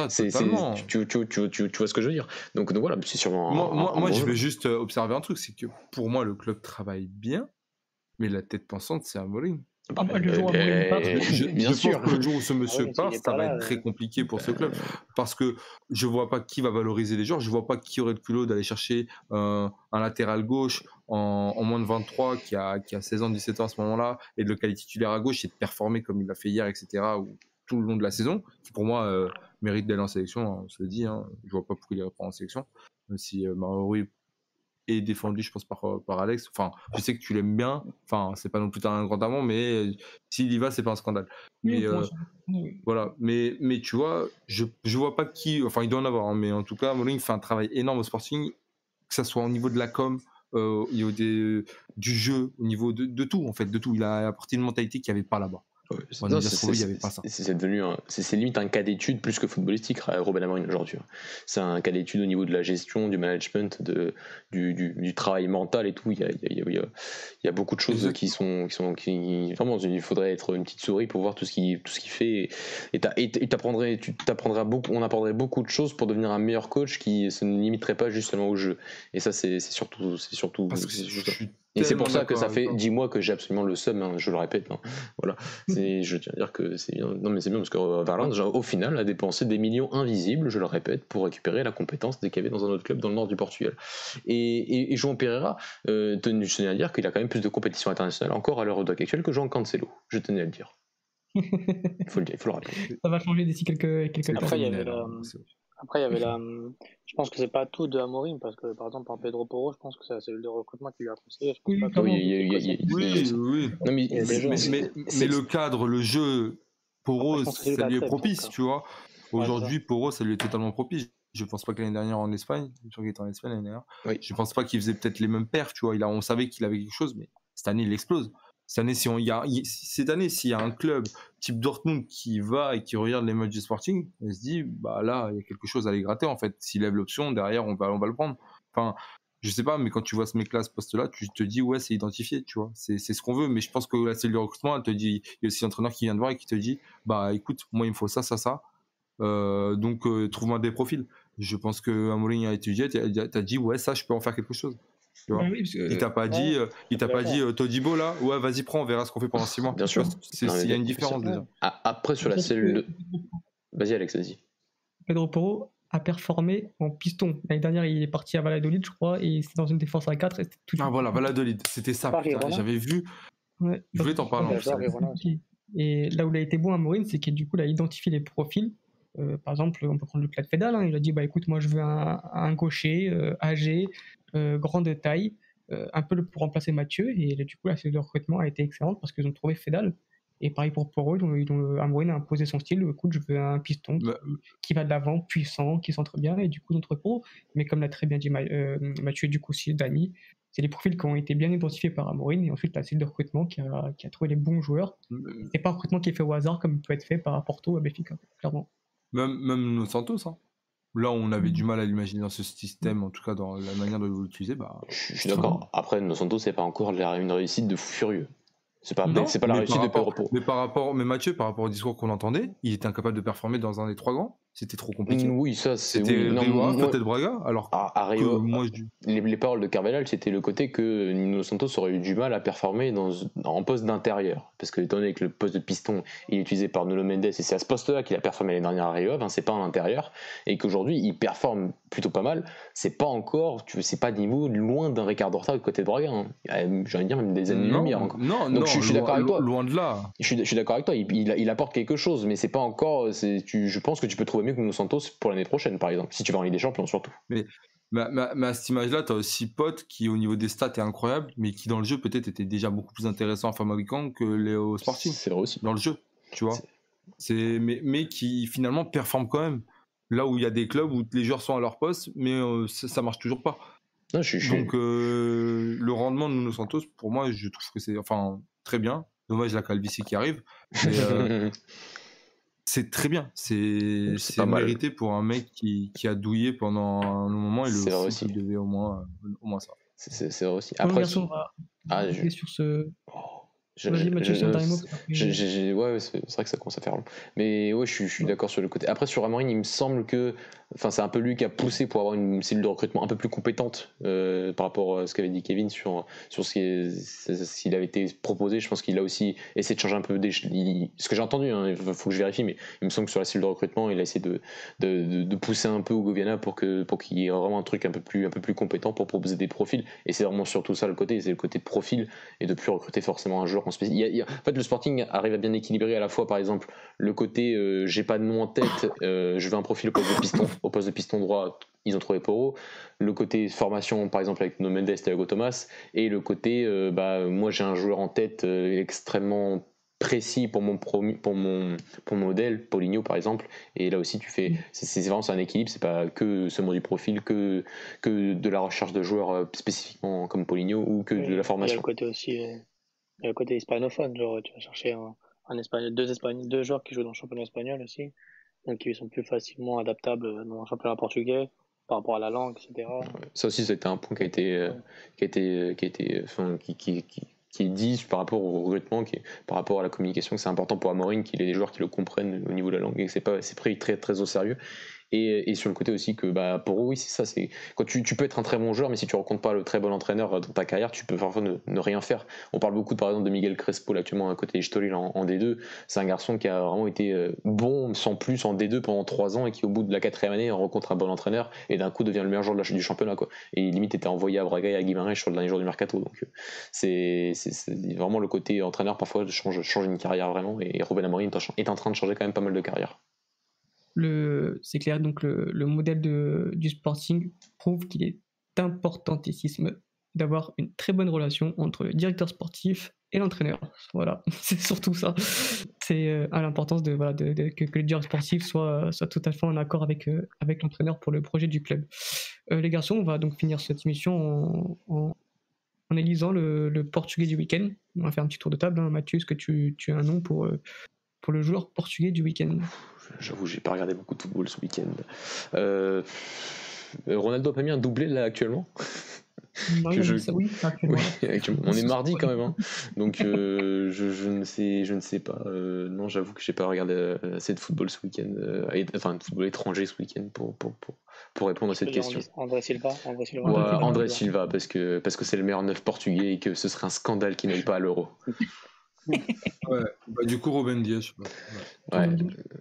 tu vois ce que je veux dire. Donc voilà, c'est sûrement.
Moi je vais juste observer un truc, c'est que pour moi, le club travaille bien, mais la tête pensante, c'est Amorim.
Le jour où Amorim part,
bien sûr.
Le jour où ce monsieur part, ça va être très compliqué pour ce club. Parce que je vois pas qui va valoriser les joueurs, je vois pas qui aurait le culot d'aller chercher un latéral gauche en moins de 23 qui a 16 ans, 17 ans à ce moment-là, et de le caler titulaire à gauche et de performer comme il l'a fait hier, etc., ou tout le long de la saison, qui pour moi mérite d'aller en sélection, on se le dit, hein. Je vois pas pourquoi il irait pas en sélection, même si Marouri est défendu, je pense, par Alex. Enfin, je sais que tu l'aimes bien, enfin, c'est pas non plus un grand amant, mais s'il y va, c'est pas un scandale. Mais voilà, mais tu vois, je vois pas qui, enfin, il doit en avoir, hein, mais en tout cas, Amorim fait un travail énorme au Sporting, que ça soit au niveau de la com, au niveau du jeu, au niveau de tout, en fait, de tout. Il a apporté une mentalité qu'il n'y avait pas là-bas.
Ouais, c'est devenu c'est limite un cas d'étude plus que footballistique, Ruben Amorim aujourd'hui. C'est un cas d'étude au niveau de la gestion, du management, du travail mental et tout. Il y a beaucoup de choses qui sont vraiment, il faudrait être une petite souris pour voir tout ce qu'il fait et on apprendrait beaucoup de choses pour devenir un meilleur coach qui se ne limiterait pas juste seulement au jeu. Et ça c'est surtout et c'est pour ça que ça fait 10 mois que j'ai absolument le seum, hein, je le répète. Hein. Voilà. Je tiens à dire que c'est bien. Non, mais c'est bien parce que Valence, au final, a dépensé des millions invisibles, je le répète, pour récupérer la compétence dès qu'il y avait dans un autre club dans le nord du Portugal. Et João Pereira, je tenais à dire qu'il a quand même plus de compétitions internationales encore à l'heure actuelle que João Cancelo. Je tenais à le dire. Il faut le rappeler.
Ça va changer d'ici quelques temps.
Après, il y avait Après, il y avait je pense que c'est pas tout de Amorim, parce que par exemple, par Pedro Porro, je pense que c'est la cellule de recrutement qui lui a conseillé. Je pense
Oui,
pas que
Oui,
clairement.
il y a,
c'est
il y a-
Cossette.
Oui, oui.
non,
Il y a des joueurs,
Mais le cadre, le jeu, pour
après, je
Rose,
pense que c'est lui qui
ça lui est
accepte, en tout
propice,
cas.
tu vois.
Ouais, c'est ça.
Aujourd'hui, pour Rose, ça lui est totalement propice. Je pense pas que l'année dernière en Espagne, je crois qu'il était en Espagne l'année dernière,
oui.
je pense pas qu'il faisait peut-être les mêmes perfs, tu vois. On savait qu'il avait quelque chose, mais cette année, il explose. Cette année, cette année, s'il y a un club type Dortmund qui va et qui regarde les matchs du Sporting, il se dit, bah là, il y a quelque chose à aller gratter, en fait. S'il lève l'option, derrière, on va le prendre. Enfin, je sais pas, mais quand tu vois ce mec-là, ce poste-là, tu te dis, ouais, c'est identifié, tu vois. C'est ce qu'on veut, mais je pense que la cellule de recrutement, elle te dit, il y a aussi l'entraîneur qui vient de voir et qui te dit, bah écoute, moi, il me faut ça, ça, ça. Donc, trouve-moi des profils. Je pense que Amorim a étudié, t'as dit, ouais, ça, je peux en faire quelque chose. Tu
Bah
vois.
oui, parce
Il t'a
que
pas dit,
Ouais,
il t'a pas dit,
d'accord.
Todibo là, ouais, vas-y, prends, on verra ce qu'on fait pendant 6 mois.
Bien
Tu vois,
sûr. Non, mais
il y a une
bien sûr.
différence déjà.
Ouais.
Après, sur la
surtout
cellule
que
de. Vas-y, Alex, vas-y.
Pedro Porro a performé en piston. L'année dernière, il est parti à Valladolid, je crois, et c'est dans une défense à 4. Et c'était tout de
Ah
suite
voilà,
compliqué.
Valladolid, c'était ça,
Paris,
putain.
Roland.
J'avais vu,
Ouais,
je voulais t'en parler
Il
en
a
plus,
joué à
Alex.
Roland aussi.
Et là où il a été bon à Maureen, c'est qu'il du coup, il a identifié les profils. Par exemple, on peut prendre le cas de Fedal. Hein. Il a dit, bah écoute, moi je veux un gaucher, âgé, grande taille, un peu pour remplacer Mathieu. Et là, du coup, la série de recrutement a été excellente parce qu'ils ont trouvé Fedal. Et pareil pour Poro, Amorim a imposé son style. Écoute, je veux un piston
Bah,
qui va de l'avant, puissant, qui centre bien. Et du coup, notre Poro. Mais comme l'a très bien dit Mathieu, du coup, aussi Dani, c'est des profils qui ont été bien identifiés par Amorim. Et ensuite, la série de recrutement qui a trouvé les bons joueurs. C'est pas un recrutement qui est fait au hasard comme il peut être fait par Porto à Benfica, clairement.
même nos Santos, hein. Là, on avait du
Mhm.
mal à l'imaginer dans ce système, en tout cas dans la manière de l'utiliser. Bah,
Je suis d'accord. Après, Nos Santos, c'est pas encore une réussite de fou furieux. C'est pas,
non,
c'est pas la réussite de Pedro Porro.
mais Mathieu, par rapport au discours qu'on entendait, il était incapable de performer dans un des trois grands. C'était trop compliqué.
Oui, ça, c'est
C'était
oui. Non,
Rio Ave,
moi,
peut-être Braga, alors
à
que
Rio,
moi,
les paroles de Carvalhal, c'était le côté que Nuno Santos aurait eu du mal à performer en poste d'intérieur. Parce que, étant donné que le poste de piston est utilisé par Nuno Mendes, et c'est à ce poste-là qu'il a performé l'année dernière à Rio Ave, c'est pas en intérieur, et qu'aujourd'hui, il performe plutôt pas mal, c'est pas encore, c'est pas niveau loin d'un Ricardo Horta côté de Braga. Hein. J'ai envie de dire même des années-lumière encore.
Non,
Donc je suis d'accord avec toi.
loin de là.
Je suis d'accord avec toi, il apporte quelque chose, mais c'est pas encore. Je pense que tu peux trouver mieux que Nuno Santos pour l'année prochaine, par exemple, si tu vas en Ligue des Champions surtout.
Mais à cette image-là, tu as aussi Pote qui, au niveau des stats, est incroyable, mais qui, dans le jeu, peut-être était déjà beaucoup plus intéressant à fabricant que Léo Sporting.
C'est vrai aussi.
Dans le jeu, tu vois. Mais qui, finalement, performe quand même. Là où il y a des clubs où les joueurs sont à leur poste, mais ça marche toujours pas.
Non,
Donc, le rendement de Nuno Santos, pour moi, je trouve que c'est très bien. Dommage la calvitie qui arrive. Mais c'est très bien. C'est
pas mal.
mérité pour un mec qui a douillé pendant un long moment. Et
C'est vrai
le
aussi.
foot, il devait au moins ça.
C'est vrai aussi.
Bon,
Après,
garçon, on va rester sur ce. Vas-y, Mathieu, si un dernier mot.
Ouais, c'est vrai que ça commence à faire long. Mais ouais, je suis d'accord sur le côté. Après, sur Amorim, il me semble que c'est un peu lui qui a poussé pour avoir une cellule de recrutement un peu plus compétente par rapport à ce qu'avait dit Kevin sur ce qu'il avait été proposé. Je pense qu'il a aussi essayé de changer un peu ce que j'ai entendu, hein, il faut que je vérifie, mais il me semble que sur la cellule de recrutement, il a essayé de pousser un peu Hugo Viana pour qu'il y ait vraiment un truc un peu plus compétent pour proposer des profils. Et c'est vraiment surtout ça le côté, c'est le côté de profil et de plus recruter forcément un joueur en spécial. En fait, le Sporting arrive à bien équilibrer à la fois, par exemple, le côté j'ai pas de nom en tête, je veux un profil au poste de piston droit, ils ont trouvé Porro, le côté formation par exemple avec Nuno Mendes et Thiago Thomas, et le côté moi j'ai un joueur en tête extrêmement précis pour mon modèle, Paulinho par exemple, et là aussi c'est vraiment un équilibre, c'est pas que seulement du profil, que de la recherche de joueurs spécifiquement comme Paulinho ou que de la formation.
Il y a le côté aussi, il y a le côté hispanophone, genre tu vas chercher un espagnol, deux joueurs qui jouent dans le championnat espagnol aussi, donc qui sont plus facilement adaptables dans le championnat portugais par rapport à la langue, etc.
Ça aussi, c'était un point qui est dit par rapport au recrutement, par rapport à la communication, que c'est important pour Amorim qu'il ait des joueurs qui le comprennent au niveau de la langue et que c'est pris très très au sérieux. Et sur le côté aussi que pour eux, oui, c'est ça, c'est quand tu peux être un très bon joueur, mais si tu ne rencontres pas le très bon entraîneur dans ta carrière, tu peux parfois ne rien faire. On parle beaucoup par exemple de Miguel Crespo là, actuellement à côté d'Estoril en D2. C'est un garçon qui a vraiment été bon sans plus en D2 pendant 3 ans et qui au bout de la 4e année rencontre un bon entraîneur et d'un coup devient le meilleur joueur du championnat, quoi. Et limite était envoyé à Braga et à Guimarães sur le dernier jour du mercato. Donc c'est vraiment le côté entraîneur parfois change une carrière vraiment, et Ruben Amorim est en train de changer quand même pas mal de carrières.
c'est clair, donc le modèle du Sporting prouve qu'il est importantissime d'avoir une très bonne relation entre le directeur sportif et l'entraîneur. Voilà, c'est surtout ça. C'est à l'importance que le directeur sportif soit tout à fait en accord avec l'entraîneur pour le projet du club. Les garçons, on va donc finir cette émission en élisant le portugais du week-end. On va faire un petit tour de table. Hein. Mathieu, est-ce que tu as un nom pour le joueur portugais du week-end?
J'avoue, j'ai pas regardé beaucoup de football ce week-end. Ronaldo a pas mis un doublé là actuellement?
Non, oui, actuellement.
Oui, on est mardi quand même, hein. Donc je ne sais pas. Non, j'avoue que j'ai pas regardé assez de football ce week-end, enfin de football étranger ce week-end pour répondre à cette question.
André Silva.
Ouais, André Silva, parce que c'est le meilleur neuf portugais et que ce serait un scandale qu'il n'aille pas à l'Euro.
Ouais, bah, du coup, Ruben Dias, je sais pas.
Ouais.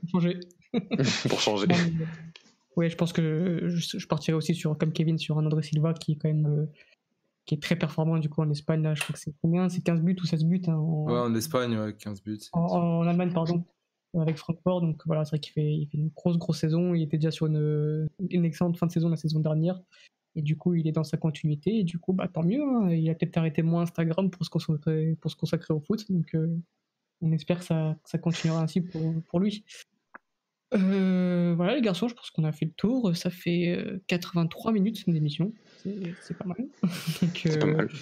Pour changer. Ouais, je pense que je partirais aussi comme Kevin sur un André Silva qui est quand même qui est très performant du coup en Espagne. Là, je crois que c'est combien? C'est 15 buts ou 16 buts hein,
ouais, en Espagne, ouais, 15 buts.
En Allemagne, pardon, avec Francfort. Donc voilà, c'est vrai qu'il fait une grosse saison. Il était déjà sur une excellente fin de saison la saison dernière. Et du coup, il est dans sa continuité. Et du coup, bah, tant mieux. Hein. Il a peut-être arrêté moins Instagram pour se consacrer au foot. Donc on espère que ça continuera ainsi pour lui. Voilà les garçons, je pense qu'on a fait le tour. Ça fait 83 minutes d'émission, c'est pas mal. Donc,
c'est pas mal.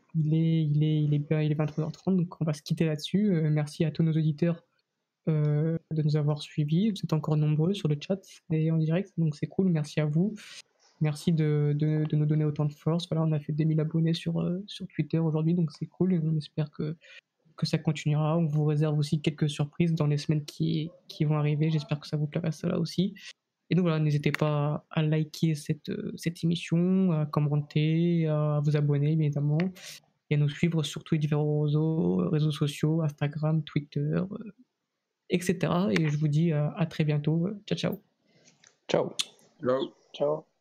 Il est 23h30, donc on va se quitter là-dessus. Merci à tous nos auditeurs de nous avoir suivis. Vous êtes encore nombreux sur le chat et en direct, donc c'est cool. Merci à vous. Merci de nous donner autant de force. Voilà, on a fait 2000 abonnés sur Twitter aujourd'hui, donc c'est cool. On espère que ça continuera. On vous réserve aussi quelques surprises dans les semaines qui vont arriver. J'espère que ça vous plaira cela aussi. Et donc voilà, n'hésitez pas à liker cette émission, à commenter, à vous abonner évidemment, et à nous suivre sur tous les différents réseaux sociaux, Instagram, Twitter, etc. Et je vous dis à très bientôt. Ciao, ciao.
Ciao.
Ciao.
Ciao.